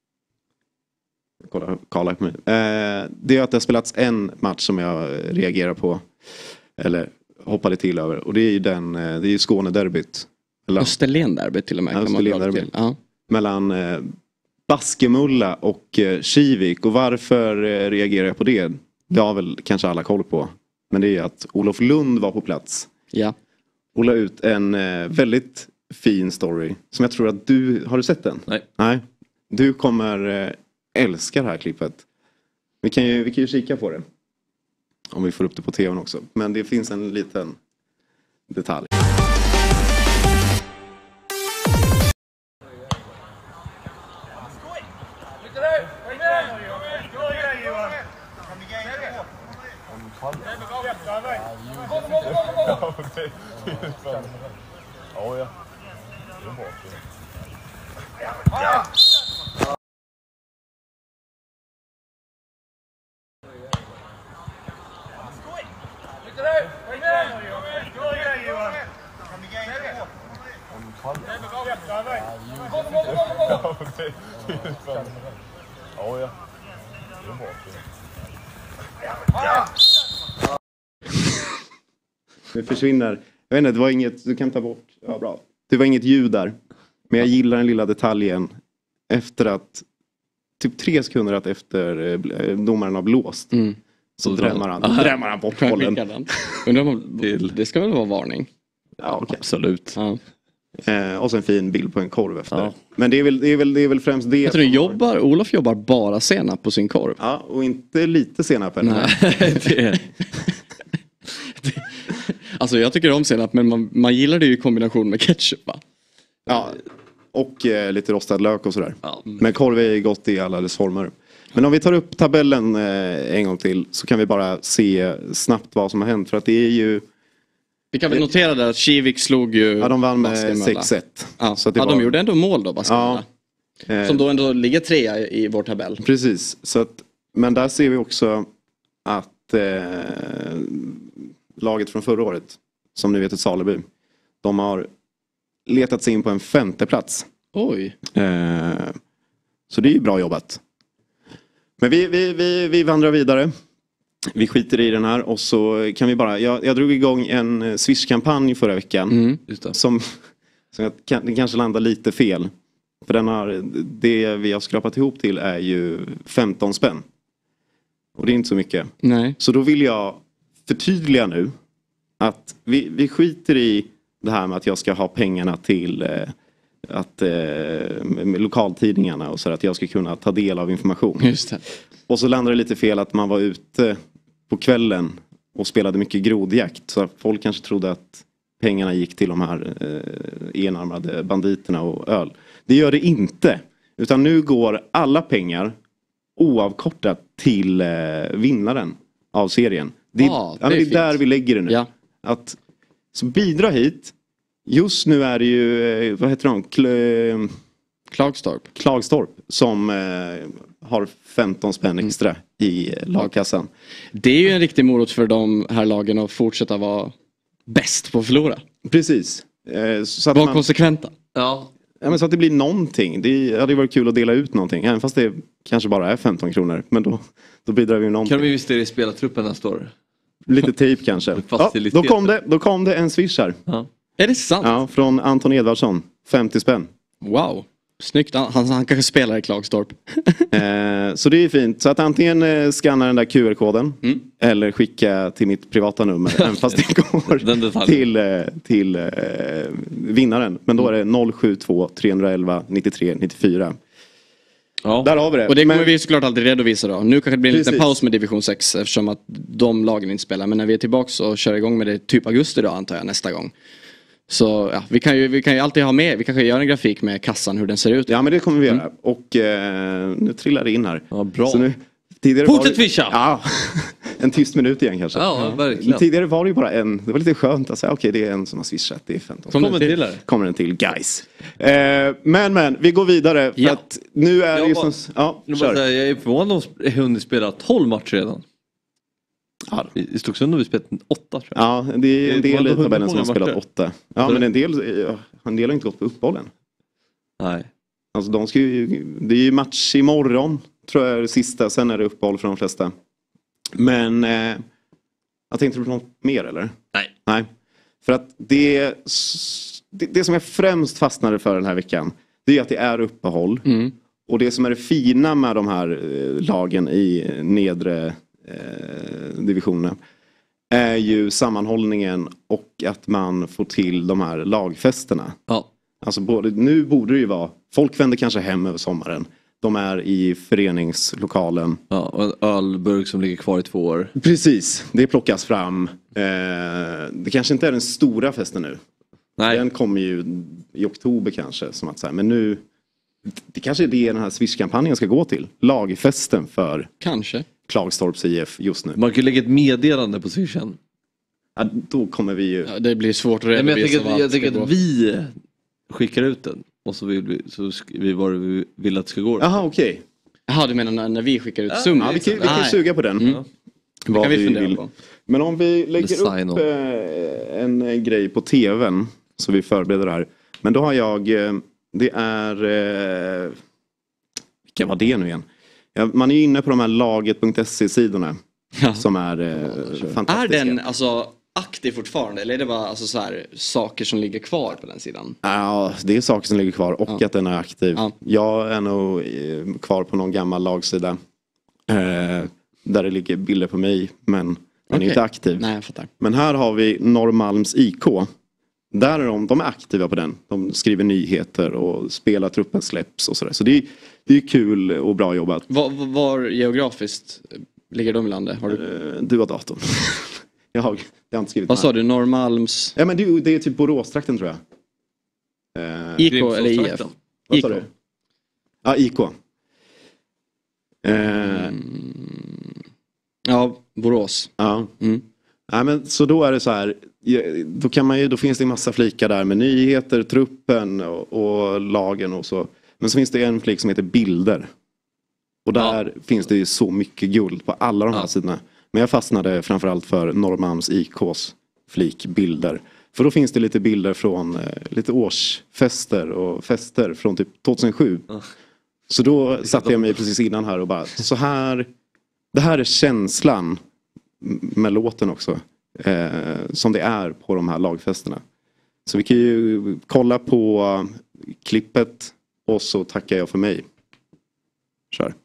kolla på mig. Det är att det har spelats en match som jag reagerar på eller hoppade till över, och det är ju det är ju Skånederbyt.
Österlen-derbyt till och med, kan man prata till. Ja.
Mellan Baskemulla och Kivik, och varför reagerar jag på det? Det har väl kanske alla koll på. Men det är ju att Olof Lund var på plats.
Ja.
Och la ut en väldigt fin story som jag tror att har du sett den? Nej. Du kommer älska det här klippet. Vi kan ju kika på det. Om vi får upp det på tvn också. Men det finns en liten detalj. Det försvinner. Jag vet inte, det var inget, du kan ta bort. Ja, bra. Det var inget ljud där. Men jag gillar den lilla detaljen. Efter att typ 3 sekunder efter domaren har blåst. Så drämmer han bort bollen.
Det ska väl vara varning?
Ja, okay.
Absolut. Ja.
Och så en fin bild på en korv efter. Ja. Men det är väl främst det.
Jag tror Olof jobbar bara senap på sin korv.
Ja, och inte lite senap heller.
Nej, alltså jag tycker om senap, men man gillar det ju i kombination med ketchup, va?
Ja, och lite rostad lök och sådär. Ja. Men korv är gott i alla dess former. Men om vi tar upp tabellen en gång till, så kan vi bara se snabbt vad som har hänt. För att det är ju...
Vi kan väl notera där att Kivik slog ju...
Ja, de vann med 6-1.
Ja, så de gjorde ändå mål då, Baskemulla. Ja. Som då ändå ligger 3 i vår tabell.
Precis, så att, men där ser vi också att laget från förra året, som ni vet, ett Saleby, de har letat sig in på en 5:e plats.
Oj.
Så det är ju bra jobbat. Men vi vandrar vidare. Vi skiter i den här, och så kan vi bara... Jag drog igång en Swish-kampanj förra veckan. Som den kanske landar lite fel. För det vi har skrapat ihop till är ju 15 spänn. Och det är inte så mycket.
Nej.
Så då vill jag förtydliga nu att vi skiter i det här med att jag ska ha pengarna till med lokaltidningarna och så att jag ska kunna ta del av information.
Just det.
Och så landade det lite fel att man var ute på kvällen och spelade mycket grodjakt. Så folk kanske trodde att pengarna gick till de här enarmade banditerna och öl. Det gör det inte. Utan nu går alla pengar oavkortat till vinnaren av serien. Det är där vi lägger det nu. Ja. Så bidra hit. Just nu är det ju, vad heter de? Klagstorp som har 15 spänn extra i lagkassan.
Det är ju en riktig morot för de här lagen att fortsätta vara bäst på att förlora.
Precis.
Var konsekventa.
Ja.
Ja, men så att det blir någonting. Det hade varit kul att dela ut någonting. Även fast det kanske bara är 15 kronor. Men då bidrar vi någonting.
Kan vi investera i spelartruppen nästa år?
Lite tejp kanske. Ja, då kom det en swish här.
Ja.
Är det sant?
Ja, från Anton Edvardsson. 50 spänn.
Wow. Snyggt. Han kanske spelar i Klagstorp.
Så det är fint. Så att antingen scanna den där QR-koden. Eller skicka till mitt privata nummer. Även fast det går till vinnaren. Men då är det 072 311 93 94.
Ja.
Där har vi det.
Och det kommer vi såklart alltid redovisa då. Nu kanske det blir en liten paus med division 6. Eftersom att de lagen inte spelar. Men när vi är tillbaka och kör igång med det typ augusti då antar jag nästa gång. Så ja, vi kan ju alltid ha med. Vi kanske gör en grafik med kassan hur den ser ut.
Ja, men det kommer vi göra. Och nu trillar det in här.
Ja, bra.
Så nu,
fortsätt fischa!
Ja, en tyst minut igen kanske.
Ja, verkligen.
Tidigare var det ju bara en. Det var lite skönt att säga okej, det är en som har swishat. Det är 15. Kommer den till guys. Men vi går vidare. För att nu är det ju som... Ja,
jag är förvånad om de hunnit spela 12 matcher redan. Ja. I Stocksund har vi spelat 8 tror jag.
Ja, det är en del i tabellen som har spelat 8. Ja, men en del har inte gått på uppehållen.
Nej.
Alltså det är ju match imorgon tror jag är det sista. Sen är det uppehåll för de flesta. Men jag tänkte på något mer eller? Nej. För att det som jag främst fastnade för den här veckan. Det är att det är uppehåll. Och det som är det fina med de här lagen i nedre divisionen är ju sammanhållningen och att man får till de här lagfesterna.
Ja.
Alltså nu borde det ju vara, folk vänder kanske hem över sommaren. De är i föreningslokalen.
Ja, och en ölburk som ligger kvar i 2 år.
Precis, det plockas fram. Det kanske inte är den stora festen nu.
Nej.
Den kommer ju i oktober kanske. Som att säga, men nu, det kanske är det den här Swish-kampanjen ska gå till. Lagfesten för
kanske
Klagstorps IF just nu.
Man kan lägga ett meddelande på Swishen.
Ja, då kommer vi ju...
Ja, det blir svårt att redovisa.
Jag tänker att vi skickar ut den. Och så vill vi vad vi vill att det ska gå.
Jaha, okej.
Jaha, du menar när vi skickar ut summan?
Ja, vi kan suga på den.
Det kan vi fundera på.
Men om vi lägger upp en grej på tvn så vi förbereder det här. Men då har jag, det är, vilka var det nu igen? Ja, man är ju inne på de här laget.se-sidorna som är fantastiska.
Är den alltså aktiv fortfarande eller är det bara alltså, så här, saker som ligger kvar på den sidan?
Ja, det är saker som ligger kvar och att den är aktiv. Ja. Jag är nog kvar på någon gammal lagsida där det ligger bilder på mig men den är inte aktiv.
Nej, jag fattar.
Men här har vi Norrmalms IK. Där är de är aktiva på den. De skriver nyheter och spelar truppen släpps och sådär. Så det är kul och bra jobbat.
Var geografiskt ligger de i landet? Har
du har datorn. jag har inte skrivit.
Vad sa du? Norrmalms?
Ja men det är typ Boråstrakten tror jag.
IK eller IF?
Vad sa du? Ja, IK.
Ja, Borås.
Ja. Ja, men så då är det så här. Då finns det en massa flikar där med nyheter, truppen och lagen och så. Men så finns det en flik som heter bilder. Och där finns det ju så mycket guld på alla de här sidorna. Men jag fastnade framförallt för Norrmalms IKs flik bilder. För då finns det lite bilder från lite årsfester och fester från typ 2007. Så då satte jag mig precis innan här och bara så här. Det här är känslan med låten också. Som det är på de här lagfesterna. Så vi kan ju kolla på klippet och så tackar jag för mig. Kör.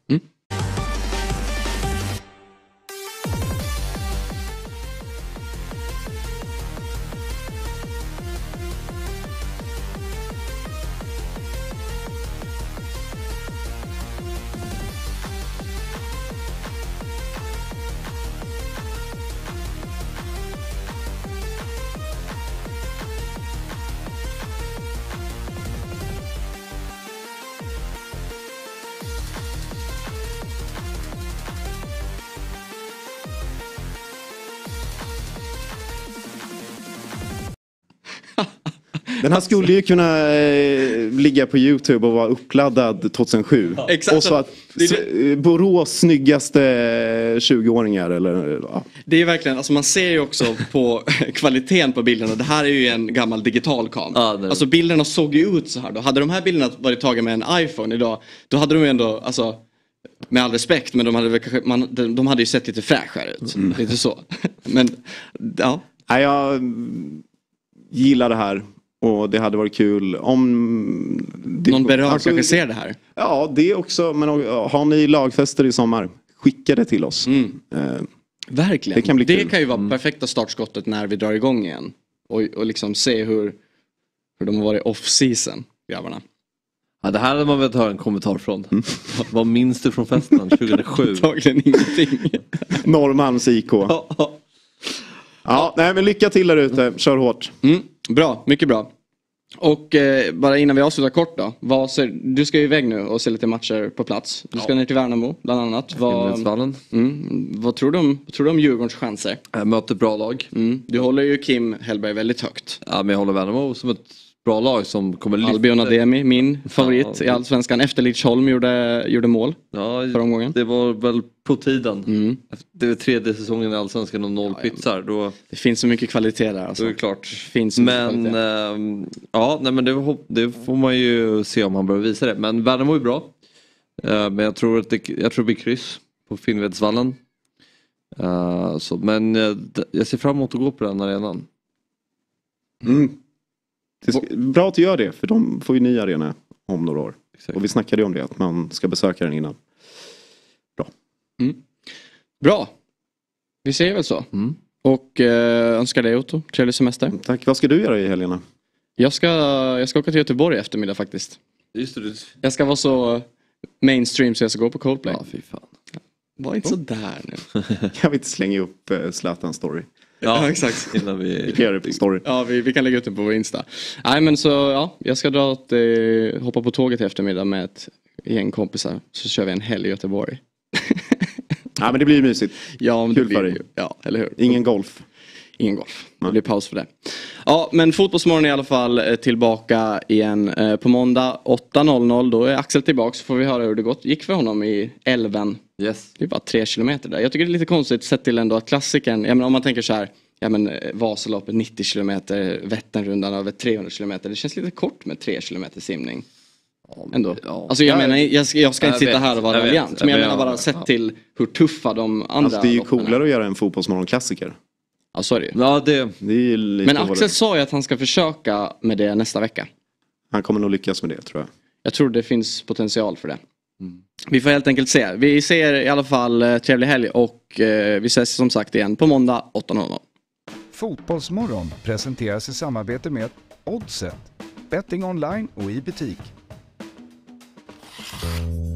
Den här skulle ju kunna ligga på YouTube och vara uppladdad 2007.
Ja, exakt.
Och så att Borås snyggaste 20-åringar eller ja.
Det är verkligen, alltså man ser ju också på kvaliteten på bilderna. Det här är ju en gammal digital kam. Alltså bilderna såg ju ut så här då. Hade de här bilderna varit tagna med en iPhone idag, då hade de ju ändå, alltså med all respekt, men de hade ju sett lite fräschare ut. Lite så. Men ja.
Nej, jag gillar det här. Och det hade varit kul om...
Någon berörd kanske ser det här.
Ja, det också. Men har ni lagfester i sommar, skicka det till oss.
Verkligen.
Det kan bli kul.
Det kan ju vara perfekta startskottet när vi drar igång igen. Och liksom se hur de har varit off-season, grabbarna.
Ja, det här hade man väl ta en kommentar från. Vad minns du från festen 2007?
Antagligen ingenting.
Norrmalms IK. Ja, nej, men lycka till där ute. Kör hårt.
Bra, mycket bra. Och bara innan vi avslutar kort då. Du ska ju iväg nu och se lite matcher på plats. Du ska ner till Värnamo bland annat. Vad tror du om Djurgårdens chanser?
Jag möter bra lag.
Du håller ju Kim Hellberg väldigt högt.
Ja, men jag håller Värnamo som ett bra lag som kommer lyfta.
Albion Ademi, min favorit i Allsvenskan. Efter Lidsholm gjorde mål för omgången.
Det var väl på tiden. Det är 3:e säsongen i Allsvenskan och 0 pitsar. Då...
Det finns så mycket kvalitet där. Alltså.
Det är klart. Men det får man ju se om han behöver visa det. Men Värnamo är bra. Men jag tror det blir kryss på Finnvedsvallen. Men jag ser fram emot att gå på den arenan.
Bra att du gör det, för de får ju ny arena om några år. Exakt. Och vi snackade ju om det, att man ska besöka den innan.
Bra. Vi säger väl så. Och önskar dig, Otto, trevlig semester.
Tack. Vad ska du göra i helgerna?
Jag ska åka till Göteborg i eftermiddag faktiskt.
Just det.
Jag ska vara så mainstream så jag ska gå på Coldplay.
Ja, fy fan.
Var inte så där nu.
Jag vill inte slänga upp Zlatan story.
Ja, exakt.
Innan vi gör det på story.
Ja, vi kan lägga ut den på vår Insta. Nej, men så ja, jag ska hoppa på tåget i eftermiddag med ett gäng kompisar. Så kör vi en helg i Göteborg.
Ja, men det blir ju mysigt.
Ja, men
kul för dig.
Ja, eller hur?
Ingen golf.
Ingen golf. Det blir paus för det. Ja, men Fotbollsmorgon är i alla fall tillbaka igen på måndag 8.00. Då är Axel tillbaka, så får vi höra hur det gick för honom i älven.
Yes.
Det är bara 3 kilometer där. Jag tycker det är lite konstigt sett till ändå att klassikern, jag menar, om man tänker så här, Vasaloppet 90 kilometer, Vätternrundan över 300 kilometer. Det känns lite kort med 3 kilometer simning. Ändå. Ja. Alltså jag menar, jag ska inte sitta här och vara raljant. Men jag menar bara sett till hur tuffa de andra
alltså det är ju coolare att göra en Fotbollsmorgon-klassiker.
Ja, så är det ju.
Ja, det är
lite. Men Axel sa ju att han ska försöka med det nästa vecka.
Han kommer nog lyckas med det, tror jag.
Jag tror det finns potential för det. Vi får helt enkelt se. Vi ser i alla fall trevlig helg och vi ses som sagt igen på måndag 8.00.
Fotbollsmorgon presenteras i samarbete med Oddset. Betting online och i butik.